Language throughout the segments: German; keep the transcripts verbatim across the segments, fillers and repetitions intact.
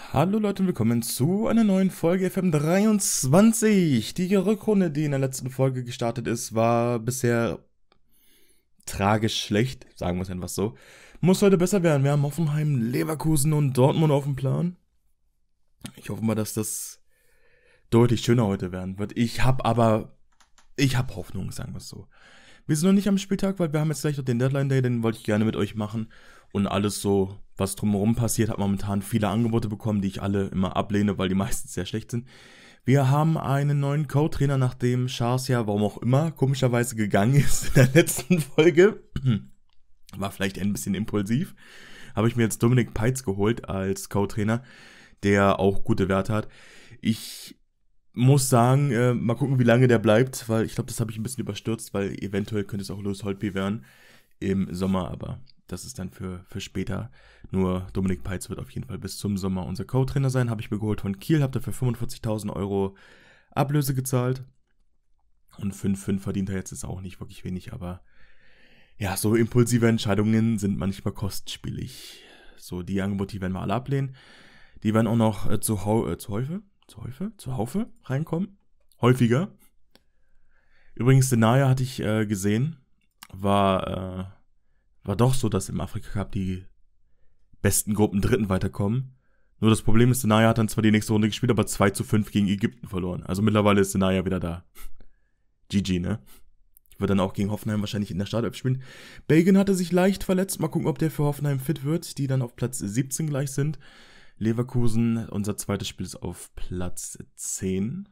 Hallo Leute und willkommen zu einer neuen Folge F M dreiundzwanzig. Die Rückrunde, die in der letzten Folge gestartet ist, war bisher tragisch schlecht, sagen wir es einfach so. Muss heute besser werden. Wir haben Hoffenheim, Leverkusen und Dortmund auf dem Plan. Ich hoffe mal, dass das deutlich schöner heute werden wird. Ich habe aber, ich habe Hoffnung, sagen wir es so. Wir sind noch nicht am Spieltag, weil wir haben jetzt gleich noch den Deadline Day, den wollte ich gerne mit euch machen. Und alles so, was drumherum passiert, hat momentan viele Angebote bekommen, die ich alle immer ablehne, weil die meistens sehr schlecht sind. Wir haben einen neuen Co-Trainer, nachdem Schars ja, warum auch immer, komischerweise gegangen ist in der letzten Folge. War vielleicht ein bisschen impulsiv. Habe ich mir jetzt Dominik Peitz geholt als Co-Trainer, der auch gute Werte hat. Ich muss sagen, äh, mal gucken, wie lange der bleibt, weil ich glaube, das habe ich ein bisschen überstürzt, weil eventuell könnte es auch Louis Holtby werden im Sommer, aber das ist dann für, für später. Nur Dominik Peitz wird auf jeden Fall bis zum Sommer unser Co-Trainer sein. Habe ich mir geholt von Kiel, habe dafür fünfundvierzigtausend Euro Ablöse gezahlt. Und fünf Komma fünf verdient er jetzt, ist auch nicht wirklich wenig, aber ja, so impulsive Entscheidungen sind manchmal kostspielig. So, die Angebote, die werden wir alle ablehnen. Die werden auch noch äh, zu, äh, zu Häufe, zu Häufe, zu Haufe reinkommen. Häufiger. Übrigens, Denaya hatte ich äh, gesehen, war... Äh, War doch so, dass im Afrika Cup die besten Gruppen Dritten weiterkommen. Nur das Problem ist, Denaya hat dann zwar die nächste Runde gespielt, aber zwei zu fünf gegen Ägypten verloren. Also mittlerweile ist Denaya wieder da. G G, ne? Wird dann auch gegen Hoffenheim wahrscheinlich in der Startelf spielen. Belgien hatte sich leicht verletzt. Mal gucken, ob der für Hoffenheim fit wird, die dann auf Platz siebzehn gleich sind. Leverkusen, unser zweites Spiel ist auf Platz zehn.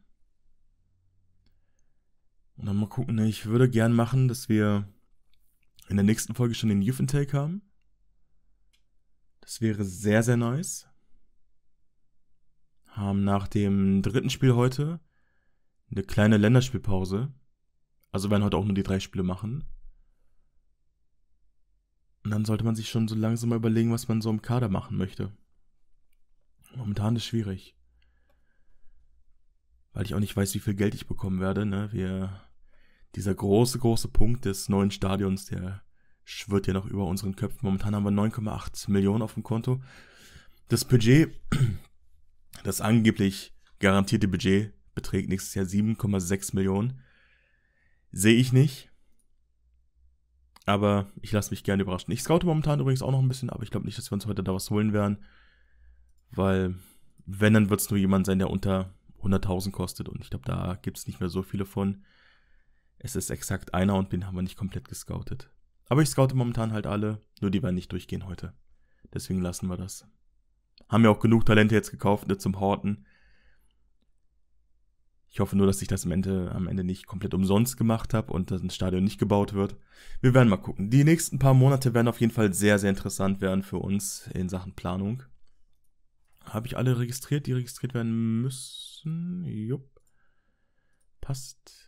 Und dann mal gucken, ne? Ich würde gern machen, dass wir in der nächsten Folge schon den Youth Intake haben. Das wäre sehr, sehr nice. Haben nach dem dritten Spiel heute eine kleine Länderspielpause. Also werden heute auch nur die drei Spiele machen. Und dann sollte man sich schon so langsam mal überlegen, was man so im Kader machen möchte. Momentan ist es schwierig. Weil ich auch nicht weiß, wie viel Geld ich bekommen werde. Ne? Wir... Dieser große, große Punkt des neuen Stadions, der schwirrt ja noch über unseren Köpfen. Momentan haben wir neun Komma acht Millionen auf dem Konto. Das Budget, das angeblich garantierte Budget, beträgt nächstes Jahr sieben Komma sechs Millionen. Sehe ich nicht. Aber ich lasse mich gerne überraschen. Ich scoute momentan übrigens auch noch ein bisschen, aber ich glaube nicht, dass wir uns heute da was holen werden. Weil, wenn, dann wird es nur jemand sein, der unter hunderttausend kostet. Und ich glaube, da gibt es nicht mehr so viele von. Es ist exakt einer und den haben wir nicht komplett gescoutet. Aber ich scoute momentan halt alle, nur die werden nicht durchgehen heute. Deswegen lassen wir das. Haben ja auch genug Talente jetzt gekauft, ne, zum Horten. Ich hoffe nur, dass ich das am Ende, am Ende nicht komplett umsonst gemacht habe und das Stadion nicht gebaut wird. Wir werden mal gucken. Die nächsten paar Monate werden auf jeden Fall sehr, sehr interessant werden für uns in Sachen Planung. Habe ich alle registriert, die registriert werden müssen? Jupp. Passt.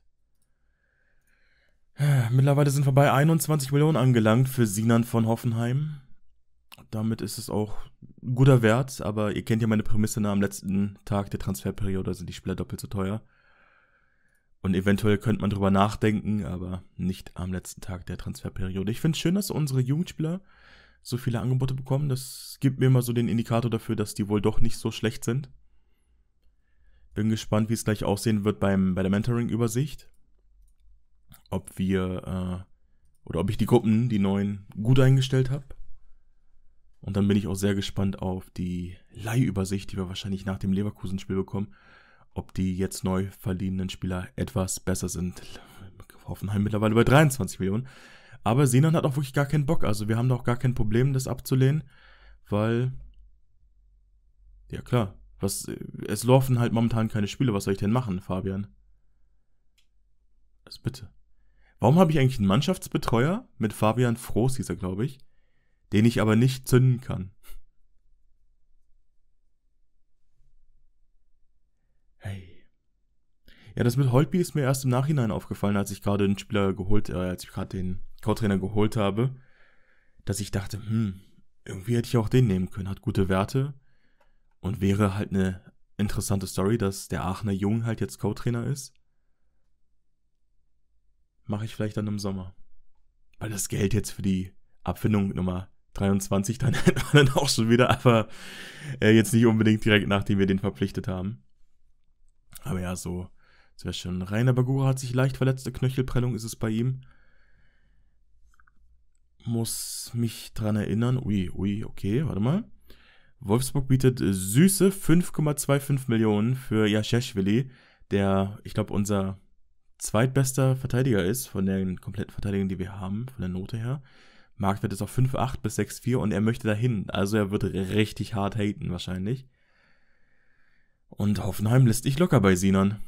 Mittlerweile sind wir bei einundzwanzig Millionen angelangt für Sinan von Hoffenheim. Damit ist es auch ein guter Wert, aber ihr kennt ja meine Prämisse, na, am letzten Tag der Transferperiode sind die Spieler doppelt so teuer. Und eventuell könnte man drüber nachdenken, aber nicht am letzten Tag der Transferperiode. Ich finde es schön, dass unsere Jugendspieler so viele Angebote bekommen. Das gibt mir immer so den Indikator dafür, dass die wohl doch nicht so schlecht sind. Bin gespannt, wie es gleich aussehen wird beim, bei der Mentoring-Übersicht. Ob wir, äh, oder ob ich die Gruppen, die neuen, gut eingestellt habe. Und dann bin ich auch sehr gespannt auf die Leihübersicht, die wir wahrscheinlich nach dem Leverkusen-Spiel bekommen. Ob die jetzt neu verliehenen Spieler etwas besser sind. Hoffenheim mittlerweile bei dreiundzwanzig Millionen. Aber Sinan hat auch wirklich gar keinen Bock. Also wir haben da auch gar kein Problem, das abzulehnen. Weil, ja klar, was, es laufen halt momentan keine Spiele. Was soll ich denn machen, Fabian? Also bitte. Warum habe ich eigentlich einen Mannschaftsbetreuer mit Fabian Froß, hieß er, glaube ich, den ich aber nicht zünden kann? Hey. Ja, das mit Holtby ist mir erst im Nachhinein aufgefallen, als ich gerade den Spieler geholt, äh, als ich gerade den Co-Trainer geholt habe, dass ich dachte, hm, irgendwie hätte ich auch den nehmen können, hat gute Werte und wäre halt eine interessante Story, dass der Aachener Jung halt jetzt Co-Trainer ist. Mache ich vielleicht dann im Sommer. Weil das Geld jetzt für die Abfindung Nummer dreiundzwanzig, dann hätten wir dann auch schon wieder, aber äh, jetzt nicht unbedingt direkt, nachdem wir den verpflichtet haben. Aber ja, so, das wäre schon. Rainer Bagura hat sich leicht verletzte Knöchelprellung, ist es bei ihm. Muss mich dran erinnern. Ui, ui, okay, warte mal. Wolfsburg bietet süße fünf Komma fünfundzwanzig Millionen für Yashashvili, der, ich glaube, unser zweitbester Verteidiger ist, von den kompletten Verteidigern, die wir haben, von der Note her. Marktwert ist auf fünf Komma acht bis sechs Komma vier und er möchte dahin. Also er wird richtig hart haten wahrscheinlich. Und Hoffenheim lässt dich locker bei Sinan.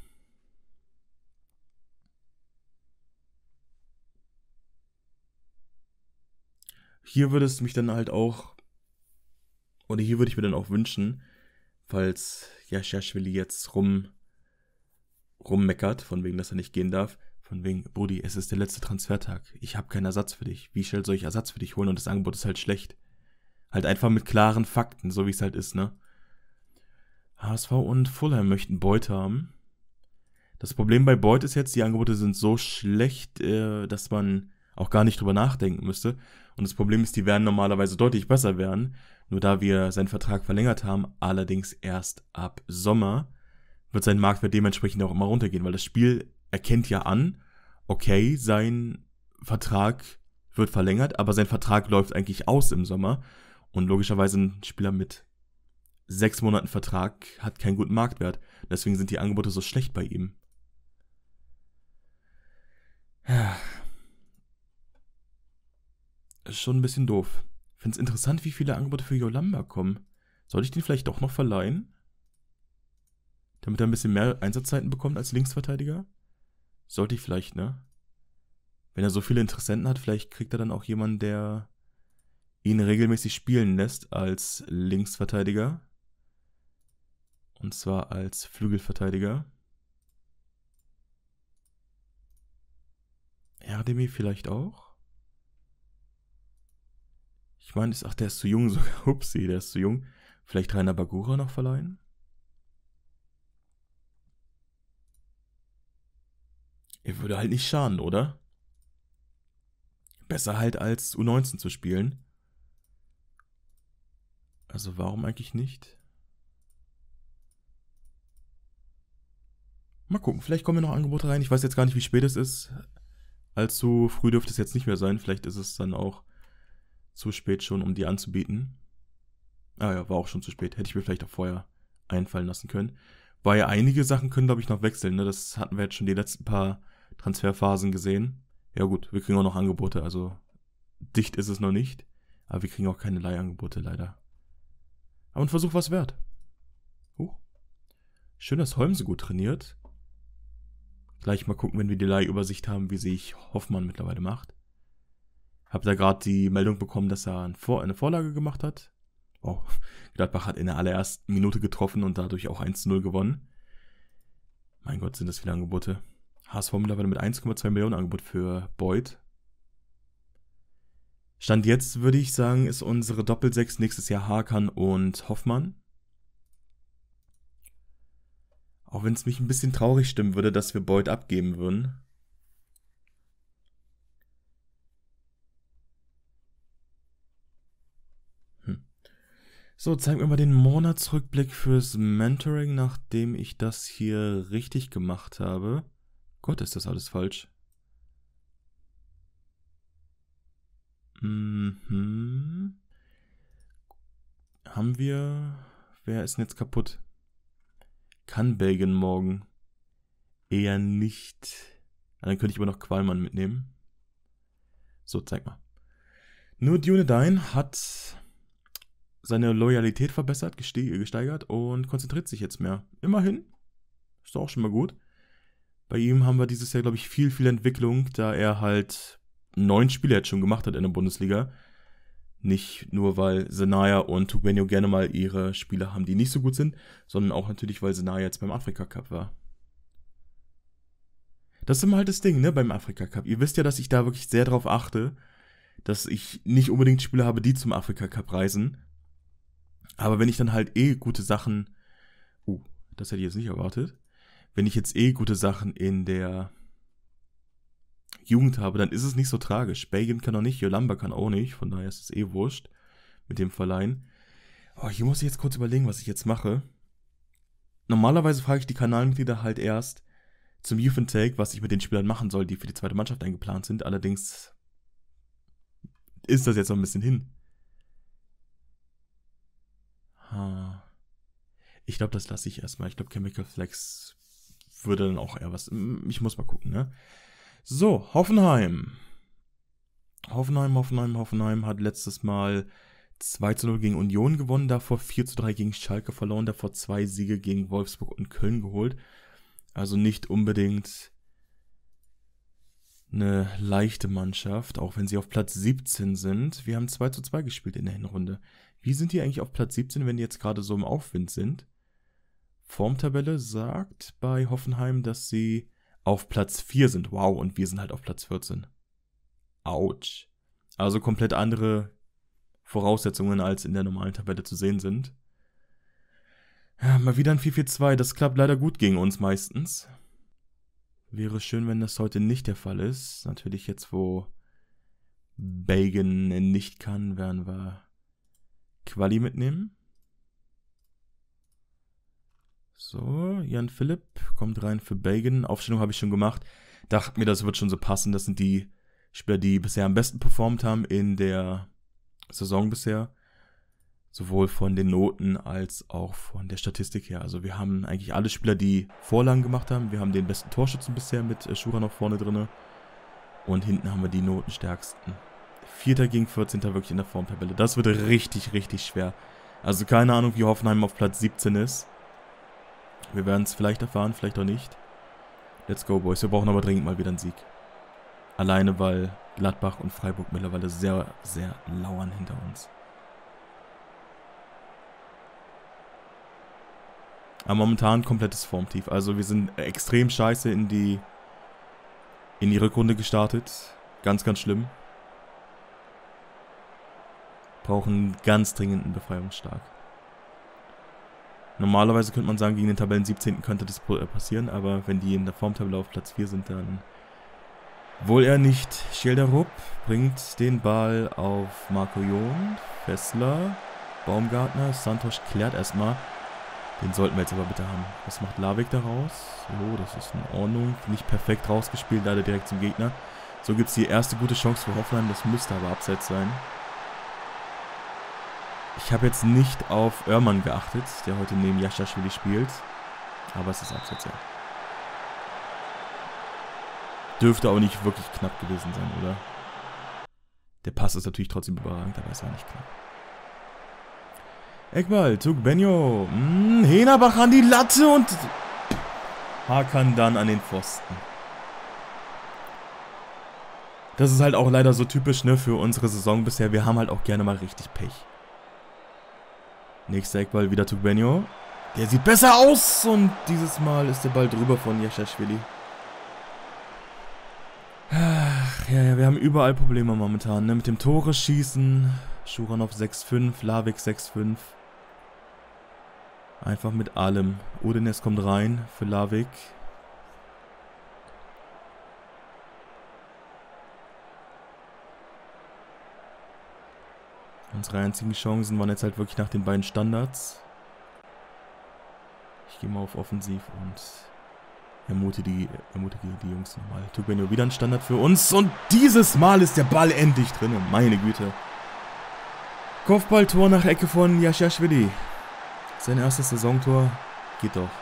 Hier würde es mich dann halt auch, oder hier würde ich mir dann auch wünschen, falls Yashashvili jetzt rum, rummeckert, von wegen, dass er nicht gehen darf, von wegen, Brudi, es ist der letzte Transfertag, ich habe keinen Ersatz für dich, wie schnell soll ich Ersatz für dich holen und das Angebot ist halt schlecht. Halt einfach mit klaren Fakten, so wie es halt ist, ne? H S V und Fulham möchten Boyd haben. Das Problem bei Boyd ist jetzt, die Angebote sind so schlecht, äh, dass man auch gar nicht drüber nachdenken müsste. Und das Problem ist, die werden normalerweise deutlich besser werden. Nur da wir seinen Vertrag verlängert haben, allerdings erst ab Sommer, wird sein Marktwert dementsprechend auch immer runtergehen, weil das Spiel erkennt ja an, okay, sein Vertrag wird verlängert, aber sein Vertrag läuft eigentlich aus im Sommer. Und logischerweise ein Spieler mit sechs Monaten Vertrag hat keinen guten Marktwert. Deswegen sind die Angebote so schlecht bei ihm. Ja. Ist schon ein bisschen doof. Ich finde es interessant, wie viele Angebote für Yolamba kommen. Soll ich den vielleicht doch noch verleihen? Damit er ein bisschen mehr Einsatzzeiten bekommt als Linksverteidiger? Sollte ich vielleicht, ne? Wenn er so viele Interessenten hat, vielleicht kriegt er dann auch jemanden, der ihn regelmäßig spielen lässt als Linksverteidiger. Und zwar als Flügelverteidiger. Erdemir vielleicht auch? Ich meine, ach, der ist zu jung sogar. Upsi, der ist zu jung. Vielleicht Rainer Bagura noch verleihen? Er würde halt nicht schaden, oder? Besser halt als U neunzehn zu spielen. Also warum eigentlich nicht? Mal gucken, vielleicht kommen ja noch Angebote rein. Ich weiß jetzt gar nicht, wie spät es ist. Allzu früh dürfte es jetzt nicht mehr sein. Vielleicht ist es dann auch zu spät schon, um die anzubieten. Ah ja, war auch schon zu spät. Hätte ich mir vielleicht auch vorher einfallen lassen können. Weil ja einige Sachen können, glaube ich, noch wechseln. Ne? Das hatten wir jetzt schon die letzten paar Transferphasen gesehen. Ja gut, wir kriegen auch noch Angebote. Also dicht ist es noch nicht. Aber wir kriegen auch keine Leihangebote leider. Aber ein Versuch war es wert. Uh. Schön, dass Holm so gut trainiert. Gleich mal gucken, wenn wir die Leihübersicht haben, wie sich Hoffmann mittlerweile macht. Hab da gerade die Meldung bekommen, dass er eine Vorlage gemacht hat. Oh, Gladbach hat in der allerersten Minute getroffen und dadurch auch eins zu null gewonnen. Mein Gott, sind das viele Angebote. H S V mittlerweile mit eins Komma zwei Millionen Angebot für Boyd. Stand jetzt, würde ich sagen, ist unsere Doppelsechs nächstes Jahr Hakan und Hoffmann. Auch wenn es mich ein bisschen traurig stimmen würde, dass wir Boyd abgeben würden. Hm. So, zeig mir mal den Monatsrückblick fürs Mentoring, nachdem ich das hier richtig gemacht habe. Gott, ist das alles falsch. Mhm. Haben wir... Wer ist denn jetzt kaputt? Kann Belgien morgen? Eher nicht. Dann könnte ich aber noch Qualmann mitnehmen. So, zeig mal. Nur Dunedain hat seine Loyalität verbessert, gesteigert und konzentriert sich jetzt mehr. Immerhin. Ist doch auch schon mal gut. Bei ihm haben wir dieses Jahr, glaube ich, viel, viel Entwicklung, da er halt neun Spiele jetzt schon gemacht hat in der Bundesliga. Nicht nur, weil Senaya und Tugbenio gerne mal ihre Spieler haben, die nicht so gut sind, sondern auch natürlich, weil Senaya jetzt beim Afrika Cup war. Das ist immer halt das Ding, ne, beim Afrika Cup. Ihr wisst ja, dass ich da wirklich sehr drauf achte, dass ich nicht unbedingt Spieler habe, die zum Afrika Cup reisen. Aber wenn ich dann halt eh gute Sachen... Uh, das hätte ich jetzt nicht erwartet. Wenn ich jetzt eh gute Sachen in der Jugend habe, dann ist es nicht so tragisch. Belgien kann auch nicht, Yolamba kann auch nicht, von daher ist es eh wurscht. mit dem Verleihen. Oh, hier muss ich jetzt kurz überlegen, was ich jetzt mache. Normalerweise frage ich die Kanalmitglieder halt erst zum Youth Intake, was ich mit den Spielern machen soll, die für die zweite Mannschaft eingeplant sind. Allerdings ist das jetzt noch ein bisschen hin. Ha. Ich glaube, das lasse ich erstmal. Ich glaube, Chemical Flex würde dann auch eher was... Ich muss mal gucken, ne? So, Hoffenheim. Hoffenheim, Hoffenheim, Hoffenheim hat letztes Mal zwei zu null gegen Union gewonnen, davor vier zu drei gegen Schalke verloren, davor zwei Siege gegen Wolfsburg und Köln geholt. Also nicht unbedingt eine leichte Mannschaft, auch wenn sie auf Platz siebzehn sind. Wir haben zwei zu zwei gespielt in der Hinrunde. Wie sind die eigentlich auf Platz siebzehn, wenn die jetzt gerade so im Aufwind sind? Formtabelle sagt bei Hoffenheim, dass sie auf Platz vier sind. Wow, und wir sind halt auf Platz vierzehn. Autsch. Also komplett andere Voraussetzungen als in der normalen Tabelle zu sehen sind. Ja, mal wieder ein vier vier zwei. Das klappt leider gut gegen uns meistens. Wäre schön, wenn das heute nicht der Fall ist. Natürlich jetzt, wo Bacon nicht kann, werden wir Quali mitnehmen. So, Jan Philipp kommt rein für Bacon. Aufstellung habe ich schon gemacht. Dachte mir, das wird schon so passen. Das sind die Spieler, die bisher am besten performt haben in der Saison bisher. Sowohl von den Noten als auch von der Statistik her. Also wir haben eigentlich alle Spieler, die Vorlagen gemacht haben. Wir haben den besten Torschützen bisher mit Schura noch vorne drin. Und hinten haben wir die Notenstärksten. Vierter gegen vierzehnter wirklich in der Formtabelle. Das wird richtig, richtig schwer. Also keine Ahnung, wie Hoffenheim auf Platz siebzehn ist. Wir werden es vielleicht erfahren, vielleicht auch nicht. Let's go, Boys. Wir brauchen aber dringend mal wieder einen Sieg. Alleine, weil Gladbach und Freiburg mittlerweile sehr, sehr lauern hinter uns. Aber momentan komplettes Formtief. Also wir sind extrem scheiße in die, in die Rückrunde gestartet. Ganz, ganz schlimm. Brauchen ganz dringend einen Befreiungsschlag. Normalerweise könnte man sagen, gegen den Tabellen siebzehnten könnte das passieren, aber wenn die in der Formtabelle auf Platz vier sind, dann wohl eher nicht. Schilderup bringt den Ball auf Marco Jon, Fessler, Baumgartner, Santos klärt erstmal. Den sollten wir jetzt aber bitte haben. Was macht Lavik daraus? So, das ist in Ordnung. Nicht perfekt rausgespielt, leider direkt zum Gegner. So gibt es die erste gute Chance für Hoffenheim, das müsste aber abseits sein. Ich habe jetzt nicht auf Oermann geachtet, der heute neben Yashashvili spielt. Aber es ist abseits, ja. Dürfte auch nicht wirklich knapp gewesen sein, oder? Der Pass ist natürlich trotzdem überragend, aber es war nicht knapp. Eckball, Tugbenjo. Hm, Henabach an die Latte und Hakan dann an den Pfosten. Das ist halt auch leider so typisch, ne, für unsere Saison bisher. Wir haben halt auch gerne mal richtig Pech. Nächster Eckball, wieder Tugbenjo. Der sieht besser aus und dieses Mal ist der Ball drüber von Yashashvili. Ach, ja, ja, wir haben überall Probleme momentan, ne, mit dem Tore schießen. Schuranov sechs fünf, Lavik sechs fünf. Einfach mit allem. Udinese kommt rein für Lavik. Unsere einzigen Chancen waren jetzt halt wirklich nach den beiden Standards. Ich gehe mal auf Offensiv und ermutige die, ermutige die Jungs nochmal. Tugbenjo wieder ein Standard für uns und dieses Mal ist der Ball endlich drin. Meine Güte. Kopfballtor nach Ecke von Yashashvili. Sein erstes Saisontor. Geht doch.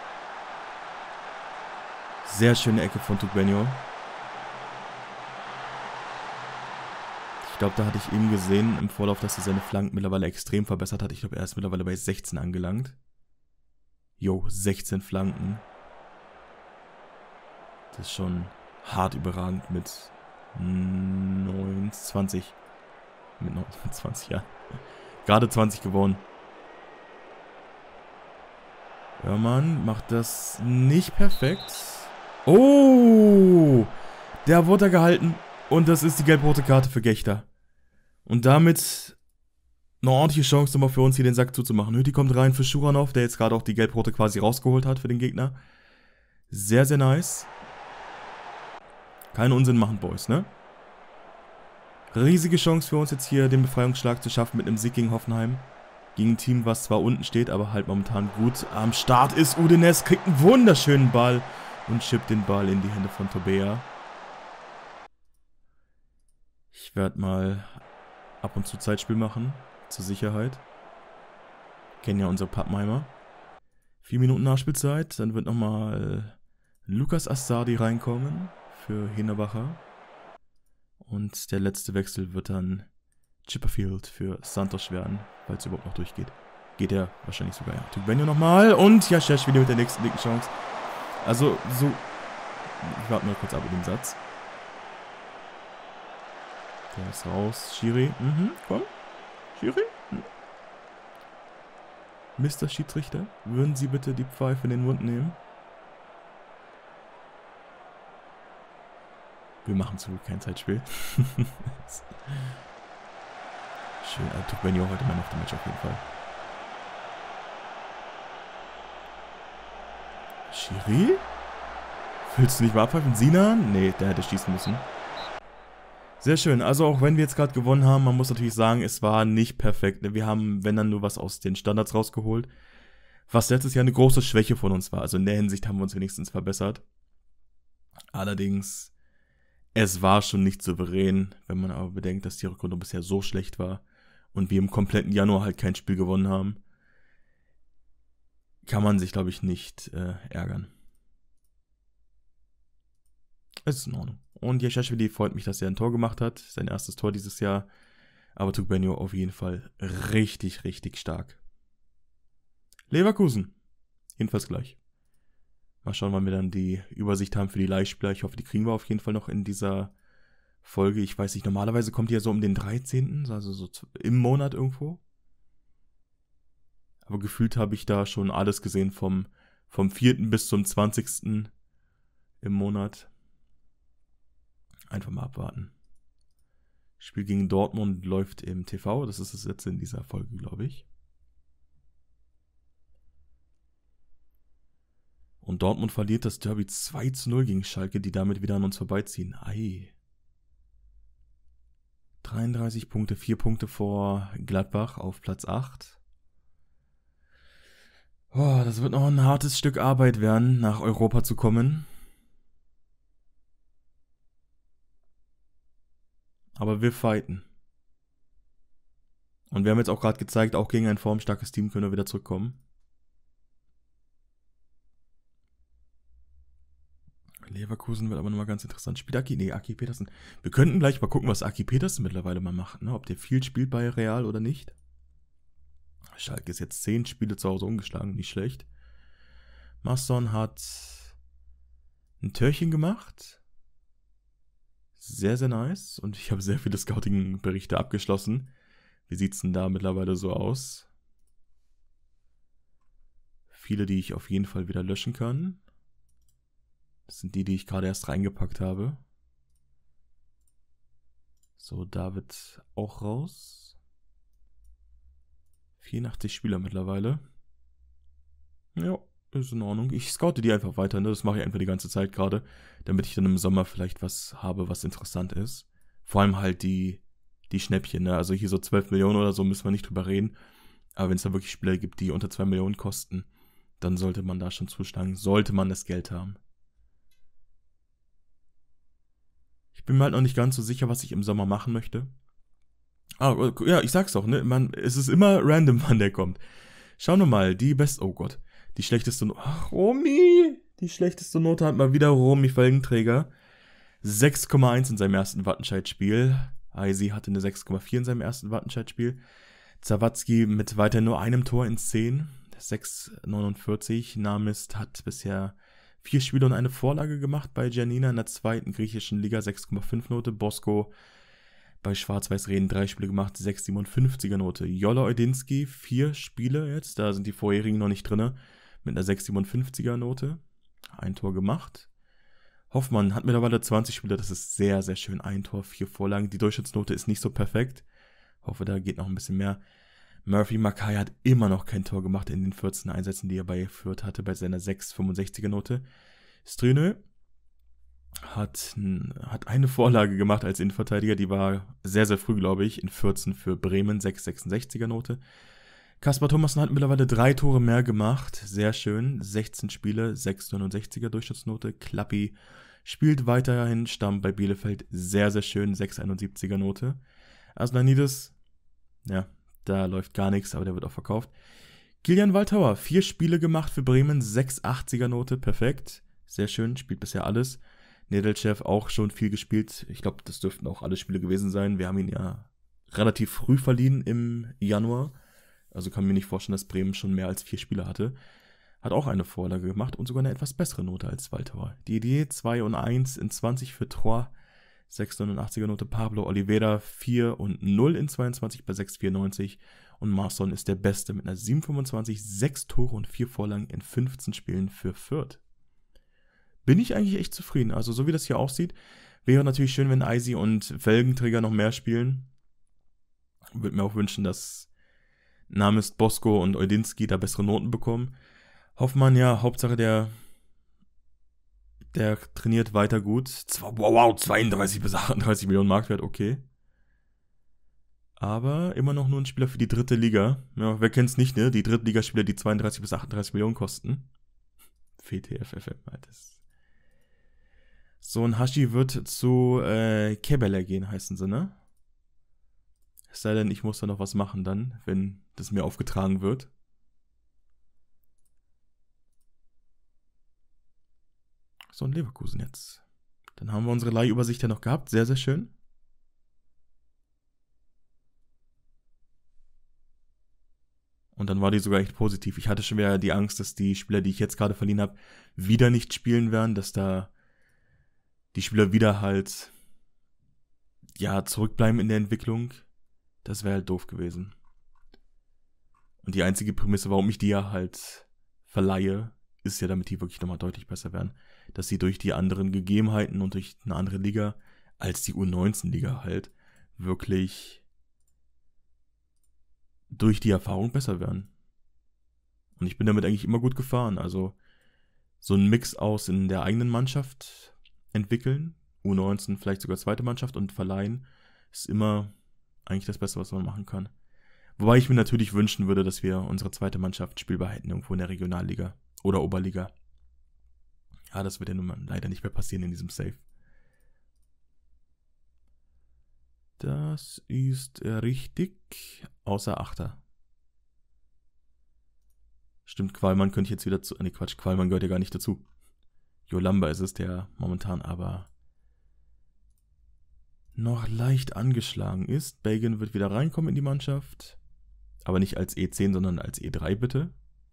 Sehr schöne Ecke von Tugbenjo. Ich glaube, da hatte ich eben gesehen im Vorlauf, dass er seine Flanken mittlerweile extrem verbessert hat. Ich glaube, er ist mittlerweile bei sechzehn angelangt. Jo, sechzehn Flanken. Das ist schon hart überragend mit neunundzwanzig. Mit neunundzwanzig Jahren. Gerade zwanzig gewonnen. Oermann macht das nicht perfekt. Oh! Der wurde da gehalten. Und das ist die gelb-rote Karte für Gechter. Und damit eine ordentliche Chance nochmal für uns hier den Sack zuzumachen. Hütti kommt rein für Schuranov, der jetzt gerade auch die gelb-rote quasi rausgeholt hat für den Gegner. Sehr, sehr nice. Keinen Unsinn machen, Boys, ne? Riesige Chance für uns jetzt hier, den Befreiungsschlag zu schaffen mit einem Sieg gegen Hoffenheim. Gegen ein Team, was zwar unten steht, aber halt momentan gut am Start ist. Udinese kriegt einen wunderschönen Ball und schippt den Ball in die Hände von Tobea. Ich werde mal ab und zu Zeitspiel machen, zur Sicherheit. Kennen ja unsere Pappenheimer. Vier Minuten Nachspielzeit, dann wird nochmal Lukas Assadi reinkommen für Hinnerbacher. Und der letzte Wechsel wird dann Chipperfield für Santos werden, falls er überhaupt noch durchgeht. Geht er wahrscheinlich sogar, ja. Tugbenio nochmal und Jaschash wieder mit der nächsten dicken Chance. Also, so... Ich warte mal kurz ab mit dem Satz. Der ist raus. Schiri. Mhm, komm. Schiri. Mhm. Mister Schiedsrichter, würden Sie bitte die Pfeife in den Mund nehmen? Wir machen zum Glück kein Zeitspiel. Schön, also Tugbenio heute mal auf dem Match auf jeden Fall. Schiri? Willst du nicht mal abpfeifen? Sinan? Nee, der hätte schießen müssen. Sehr schön, also auch wenn wir jetzt gerade gewonnen haben, man muss natürlich sagen, es war nicht perfekt. Wir haben, wenn dann, nur was aus den Standards rausgeholt. Was letztes Jahr eine große Schwäche von uns war. Also in der Hinsicht haben wir uns wenigstens verbessert. Allerdings, es war schon nicht souverän, wenn man aber bedenkt, dass die Rückrunde bisher so schlecht war und wir im kompletten Januar halt kein Spiel gewonnen haben, kann man sich, glaube ich, nicht äh, ärgern. Es ist in Ordnung. Und Jaschaschwili freut mich, dass er ein Tor gemacht hat. Sein erstes Tor dieses Jahr. Aber Tugbenio auf jeden Fall richtig, richtig stark. Leverkusen. Jedenfalls gleich. Mal schauen, wann wir dann die Übersicht haben für die Leihspieler. Ich hoffe, die kriegen wir auf jeden Fall noch in dieser Folge. Ich weiß nicht, normalerweise kommt die ja so um den dreizehnten Also so im Monat irgendwo. Aber gefühlt habe ich da schon alles gesehen vom, vom vierten bis zum zwanzigsten im Monat. Einfach mal abwarten. Spiel gegen Dortmund läuft im T V. Das ist es jetzt in dieser Folge, glaube ich. Und Dortmund verliert das Derby zwei zu null gegen Schalke, die damit wieder an uns vorbeiziehen. Ei. dreiunddreißig Punkte, vier Punkte vor Gladbach auf Platz acht. Oh, das wird noch ein hartes Stück Arbeit werden, nach Europa zu kommen. Aber wir fighten. Und wir haben jetzt auch gerade gezeigt, auch gegen ein formstarkes Team können wir wieder zurückkommen. Leverkusen wird aber nochmal ganz interessant. Spielt Aki? Nee, Aki Petersen. Wir könnten gleich mal gucken, was Aki Petersen mittlerweile mal macht, ne? Ob der viel spielt bei Real oder nicht. Schalke ist jetzt zehn Spiele zu Hause umgeschlagen, nicht schlecht. Masson hat ein Törchen gemacht. Sehr, sehr nice. Und ich habe sehr viele Scouting-Berichte abgeschlossen. Wie sieht es denn da mittlerweile so aus? Viele, die ich auf jeden Fall wieder löschen kann. Das sind die, die ich gerade erst reingepackt habe. So, David auch raus. vierundachtzig Spieler mittlerweile. Ja, ist in Ordnung. Ich scoute die einfach weiter, ne? Das mache ich einfach die ganze Zeit gerade, damit ich dann im Sommer vielleicht was habe, was interessant ist. Vor allem halt die, die Schnäppchen, ne? Also hier so zwölf Millionen oder so müssen wir nicht drüber reden. Aber wenn es da wirklich Spieler gibt, die unter zwei Millionen kosten, dann sollte man da schon zuschlagen. Sollte man das Geld haben. Ich bin mir halt noch nicht ganz so sicher, was ich im Sommer machen möchte. Ah, ja, ich sag's doch, ne? Man, es ist immer random, wann der kommt. Schauen wir mal, die best... Oh Gott. Die schlechteste Note... Ach, Romy! Die schlechteste Note hat mal wieder Romy Felgenträger. sechs Komma eins in seinem ersten Wattenscheid-Spiel. Eisi hatte eine sechs Komma vier in seinem ersten Wattenscheid-Spiel. Zawadzki mit weiter nur einem Tor in zehn. sechs Komma neunundvierzig. Namist hat bisher vier Spiele und eine Vorlage gemacht bei Giannina in der zweiten griechischen Liga. sechs Komma fünf Note. Bosco bei Schwarz-Weiß-Reden drei Spiele gemacht, sechs Komma siebenundfünfziger Note. Jola Eudinski, vier Spiele jetzt, da sind die vorherigen noch nicht drin, mit einer sechs Komma siebenundfünfziger Note. Ein Tor gemacht. Hoffmann hat mittlerweile zwanzig Spiele, das ist sehr, sehr schön. Ein Tor, vier Vorlagen. Die Durchschnittsnote ist nicht so perfekt. Hoffe, da geht noch ein bisschen mehr. Murphy Mackay hat immer noch kein Tor gemacht in den vierzehn Einsätzen, die er bei Fürth hatte, bei seiner sechs Komma fünfundsechziger Note. Strynö hat, hat eine Vorlage gemacht als Innenverteidiger, die war sehr, sehr früh, glaube ich, in vierzehn für Bremen, sechs Komma sechsundsechziger Note. Kaspar Thomassen hat mittlerweile drei Tore mehr gemacht, sehr schön, sechzehn Spiele, sechs Komma neunundsechziger Durchschnittsnote. Klappi spielt weiterhin Stamm bei Bielefeld, sehr, sehr schön, sechs Komma einundsiebziger Note. Aslanidis, ja, da läuft gar nichts, aber der wird auch verkauft. Kilian Waldhauer, vier Spiele gemacht für Bremen, sechs Komma achtziger Note, perfekt, sehr schön, spielt bisher alles. Nedelchev auch schon viel gespielt, ich glaube, das dürften auch alle Spiele gewesen sein. Wir haben ihn ja relativ früh verliehen im Januar, also kann mir nicht vorstellen, dass Bremen schon mehr als vier Spiele hatte. Hat auch eine Vorlage gemacht und sogar eine etwas bessere Note als Waldhauer. Die Idee zwei und eins in zwanzig für Troyes, sechs Komma neunundachtziger Note. Pablo Oliveira vier und null in zweiundzwanzig bei sechs Komma vierundneunzig. Und Marson ist der Beste mit einer sieben Komma fünfundzwanzig, sechs Tore und vier Vorlagen in fünfzehn Spielen für Fürth. Bin ich eigentlich echt zufrieden. Also so wie das hier aussieht, wäre natürlich schön, wenn Eisi und Felgenträger noch mehr spielen. Würde mir auch wünschen, dass Namist, Bosco und Eudinski da bessere Noten bekommen. Hoffmann, ja, Hauptsache der der trainiert weiter gut. Zwar, wow, wow, zweiunddreißig bis achtunddreißig Millionen Marktwert, okay. Aber immer noch nur ein Spieler für die dritte Liga. Ja, wer kennt's nicht, ne? Die Drittligaspieler, die zweiunddreißig bis achtunddreißig Millionen kosten. V T F F M, das. So, ein Hashi wird zu äh, Kebele gehen, heißen sie, ne? Es sei denn, ich muss da noch was machen dann, wenn das mir aufgetragen wird. So, ein Leverkusen jetzt. Dann haben wir unsere Leihübersicht ja noch gehabt. Sehr, sehr schön. Und dann war die sogar echt positiv. Ich hatte schon wieder die Angst, dass die Spieler, die ich jetzt gerade verliehen habe, wieder nicht spielen werden, dass da die Spieler wieder halt ja zurückbleiben in der Entwicklung. Das wäre halt doof gewesen. Und die einzige Prämisse, warum ich die ja halt verleihe, ist ja, damit die wirklich nochmal deutlich besser werden. Dass sie durch die anderen Gegebenheiten und durch eine andere Liga als die U neunzehn Liga halt wirklich durch die Erfahrung besser werden. Und ich bin damit eigentlich immer gut gefahren. Also so ein Mix aus in der eigenen Mannschaft entwickeln, U neunzehn vielleicht sogar zweite Mannschaft und verleihen, ist immer eigentlich das Beste, was man machen kann. Wobei ich mir natürlich wünschen würde, dass wir unsere zweite Mannschaft spielbar hätten irgendwo in der Regionalliga oder Oberliga. Ja, das wird ja nun mal leider nicht mehr passieren in diesem Save. Das ist richtig, außer Achter. Stimmt, Qualmann könnte ich jetzt wieder zu... Ne, Quatsch, Qualmann gehört ja gar nicht dazu. Jolamba ist es, der momentan aber noch leicht angeschlagen ist. Belgien wird wieder reinkommen in die Mannschaft. Aber nicht als E zehn, sondern als E drei, bitte.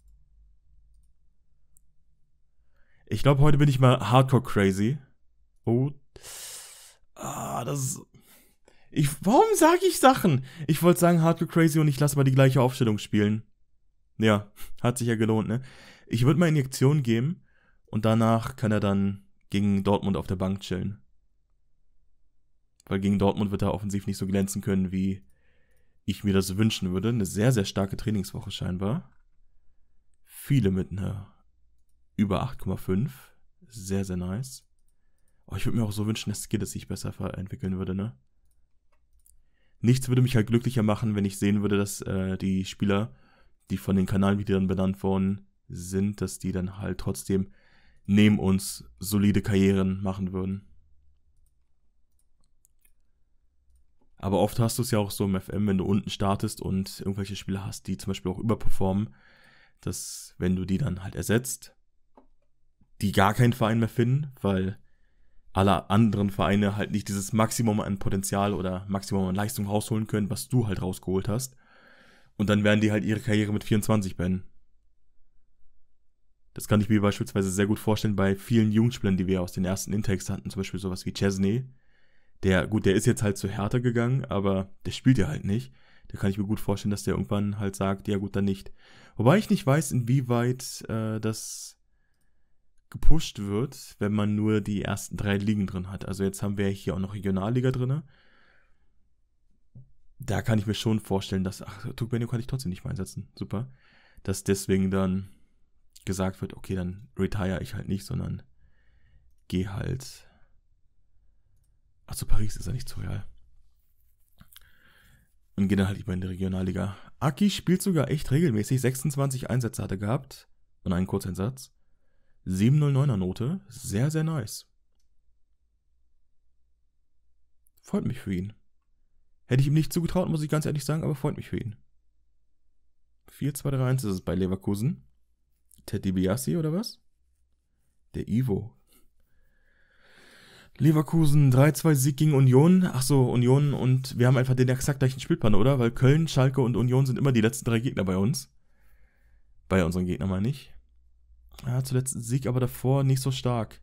Ich glaube, heute bin ich mal hardcore crazy. Oh. Ah, das ist... Ich, warum sage ich Sachen? Ich wollte sagen hardcore crazy und ich lasse mal die gleiche Aufstellung spielen. Ja, hat sich ja gelohnt, ne? Ich würde mal Injektion geben und danach kann er dann gegen Dortmund auf der Bank chillen. Weil gegen Dortmund wird er offensiv nicht so glänzen können, wie ich mir das wünschen würde. Eine sehr, sehr starke Trainingswoche scheinbar. Viele mit einer über acht Komma fünf. Sehr, sehr nice. Oh, ich würde mir auch so wünschen, dass Skiddes sich besser entwickeln würde, ne? Nichts würde mich halt glücklicher machen, wenn ich sehen würde, dass äh, die Spieler, die von den Kanalmitgliedern benannt worden sind, dass die dann halt trotzdem neben uns solide Karrieren machen würden. Aber oft hast du es ja auch so im F M, wenn du unten startest und irgendwelche Spieler hast, die zum Beispiel auch überperformen, dass wenn du die dann halt ersetzt, die gar keinen Verein mehr finden, weil alle anderen Vereine halt nicht dieses Maximum an Potenzial oder Maximum an Leistung rausholen können, was du halt rausgeholt hast. Und dann werden die halt ihre Karriere mit vierundzwanzig beenden. Das kann ich mir beispielsweise sehr gut vorstellen bei vielen Jugendspielern, die wir aus den ersten Intakes hatten, zum Beispiel sowas wie Chesney. Der, gut, der ist jetzt halt zu Hertha gegangen, aber der spielt ja halt nicht. Da kann ich mir gut vorstellen, dass der irgendwann halt sagt, ja gut, dann nicht. Wobei ich nicht weiß, inwieweit äh, das gepusht wird, wenn man nur die ersten drei Ligen drin hat. Also jetzt haben wir hier auch noch Regionalliga drin. Da kann ich mir schon vorstellen, dass, ach, Turkmenio kann ich trotzdem nicht mehr einsetzen. Super. Dass deswegen dann gesagt wird, okay, dann retire ich halt nicht, sondern geh halt Achso, Paris ist ja nicht zu real. Und geht dann halt lieber in die Regionalliga. Aki spielt sogar echt regelmäßig. sechsundzwanzig Einsätze hat er gehabt. Und einen Kurzeinsatz. sieben Komma null neuner Note. Sehr, sehr nice. Freut mich für ihn. Hätte ich ihm nicht zugetraut, muss ich ganz ehrlich sagen, aber freut mich für ihn. vier zwei drei eins ist es bei Leverkusen. Ted DiBiase oder was? Der Ivo. Leverkusen drei zwei Sieg gegen Union. Achso, Union und wir haben einfach den exakt gleichen Spielplan, oder? Weil Köln, Schalke und Union sind immer die letzten drei Gegner bei uns. Bei unseren Gegnern mal nicht. Ja, zuletzt Sieg, aber davor nicht so stark.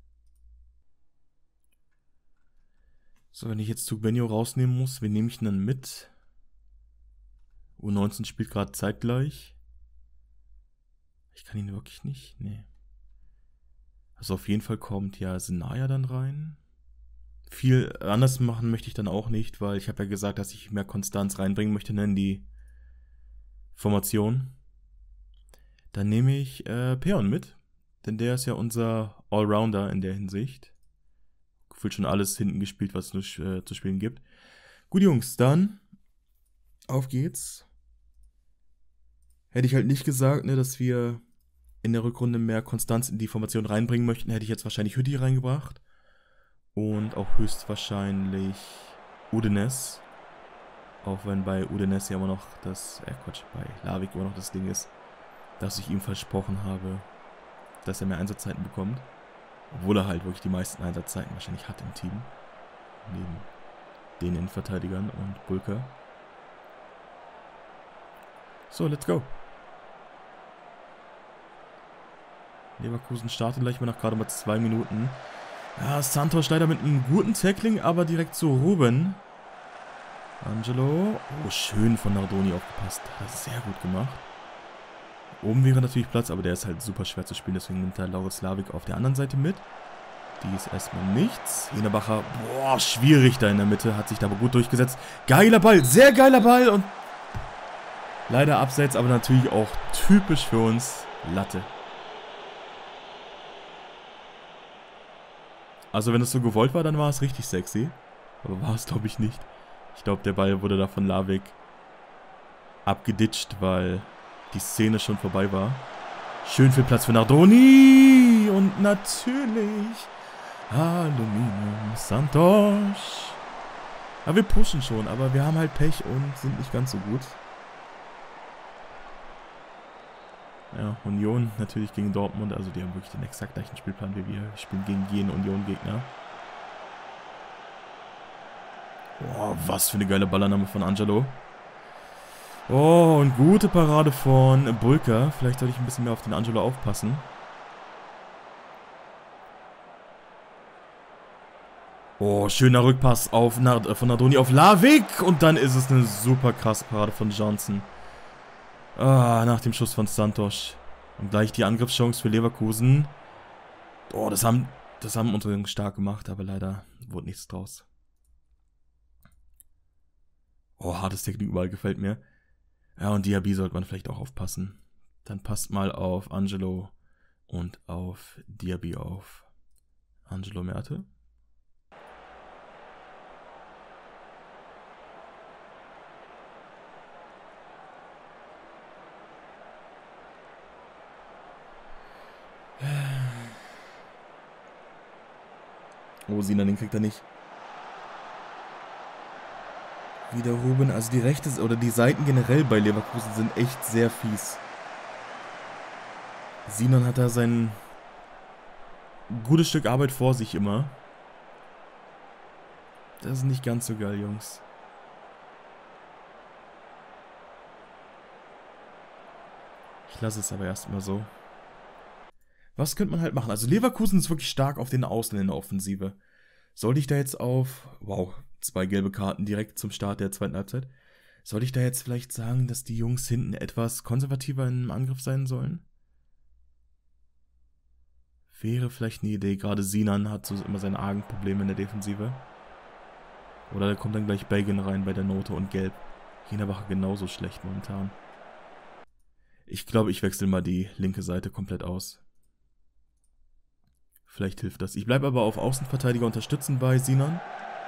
So, wenn ich jetzt Tugbenio rausnehmen muss, wen nehme ich denn dann mit? U neunzehn spielt gerade zeitgleich. Ich kann ihn wirklich nicht. Nee. Also auf jeden Fall kommt ja Senaya dann rein. Viel anders machen möchte ich dann auch nicht, weil ich habe ja gesagt, dass ich mehr Konstanz reinbringen möchte in die Formation. Dann nehme ich äh, Peon mit, denn der ist ja unser Allrounder in der Hinsicht. Gefühlt schon alles hinten gespielt, was es nur äh, zu spielen gibt. Gut, Jungs, dann auf geht's. Hätte ich halt nicht gesagt, ne, dass wir in der Rückrunde mehr Konstanz in die Formation reinbringen möchten, hätte ich jetzt wahrscheinlich Hütti reingebracht. Und auch höchstwahrscheinlich Udinese. Auch wenn bei Udinese ja immer noch das, äh Quatsch, bei Lavik immer noch das Ding ist, dass ich ihm versprochen habe, dass er mehr Einsatzzeiten bekommt. Obwohl er halt wirklich die meisten Einsatzzeiten wahrscheinlich hat im Team. Neben den Innenverteidigern und Bulka. So, let's go. Leverkusen startet gleich mal nach gerade mal zwei Minuten. Ja, Santos leider mit einem guten Tackling, aber direkt zu Ruben. Angelo. Oh, schön von Nardoni aufgepasst. Hat er sehr gut gemacht. Oben wäre natürlich Platz, aber der ist halt super schwer zu spielen, deswegen nimmt er Lauris Slavik auf der anderen Seite mit. Die ist erstmal nichts. Henebacher, boah, schwierig da in der Mitte, hat sich da aber gut durchgesetzt. Geiler Ball, sehr geiler Ball und leider abseits, aber natürlich auch typisch für uns, Latte. Also wenn es so gewollt war, dann war es richtig sexy. Aber war es, glaube ich, nicht. Ich glaube, der Ball wurde da von Lavik abgeditscht, weil die Szene schon vorbei war. Schön viel Platz für Nardoni. Und natürlich Aluminium Santos. Ja, wir pushen schon, aber wir haben halt Pech und sind nicht ganz so gut. Ja, Union natürlich gegen Dortmund, also die haben wirklich den exakt gleichen Spielplan wie wir. Wir spielen gegen jeden Union-Gegner. Boah, was für eine geile Ballannahme von Angelo. Oh, und gute Parade von Bulka. Vielleicht sollte ich ein bisschen mehr auf den Angelo aufpassen. Oh, schöner Rückpass auf Nard von Nardoni auf Lavik. Und dann ist es eine super krasse Parade von Johnson. Ah, nach dem Schuss von Santos. Und gleich die Angriffschance für Leverkusen. Oh, das haben, das haben unsere Jungs stark gemacht, aber leider wurde nichts draus. Oh, hartes Technik überall gefällt mir. Ja, und Diaby sollte man vielleicht auch aufpassen. Dann passt mal auf Angelo und auf Diaby auf. Angelo Merte. Oh, Sinan, den kriegt er nicht. Wieder Ruben, also die rechte oder die Seiten generell bei Leverkusen sind echt sehr fies. Sinan hat da sein gutes Stück Arbeit vor sich immer. Das ist nicht ganz so geil, Jungs. Ich lasse es aber erstmal so. Was könnte man halt machen? Also Leverkusen ist wirklich stark auf den Außen in der Offensive. Sollte ich da jetzt auf... Wow, zwei gelbe Karten direkt zum Start der zweiten Halbzeit. Sollte ich da jetzt vielleicht sagen, dass die Jungs hinten etwas konservativer im Angriff sein sollen? Wäre vielleicht eine Idee. Gerade Sinan hat so immer seine argen Probleme in der Defensive. Oder da kommt dann gleich Belgien rein bei der Note und Gelb. Jenerbacher genauso schlecht momentan. Ich glaube, ich wechsle mal die linke Seite komplett aus. Vielleicht hilft das. Ich bleibe aber auf Außenverteidiger unterstützen bei Sinan.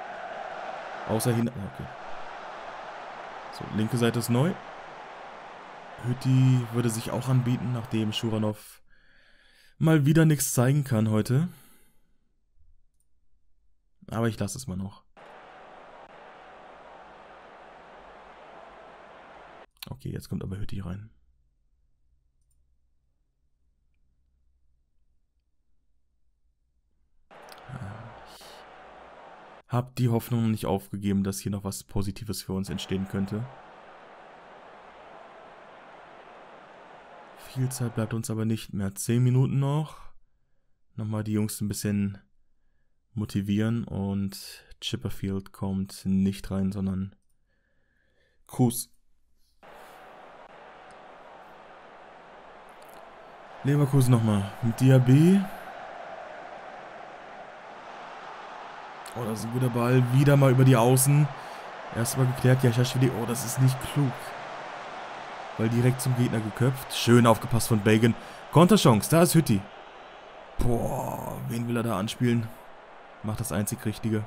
Außer hin... Okay. So, linke Seite ist neu. Hütti würde sich auch anbieten, nachdem Schuranov mal wieder nichts zeigen kann heute. Aber ich lasse es mal noch. Okay, jetzt kommt aber Hütti rein. Ich habe die Hoffnung nicht aufgegeben, dass hier noch was Positives für uns entstehen könnte. Viel Zeit bleibt uns aber nicht mehr. Zehn Minuten noch. Nochmal die Jungs ein bisschen motivieren und Chipperfield kommt nicht rein, sondern Cruz. Leverkusen nochmal mit Diaby. Oh, das ist ein guter Ball. Wieder mal über die Außen. Erstmal geklärt. Yashashvili. Oh, das ist nicht klug. Weil direkt zum Gegner geköpft. Schön aufgepasst von Bacon. Konterchance. Da ist Hütti. Boah, wen will er da anspielen? Macht das einzig Richtige.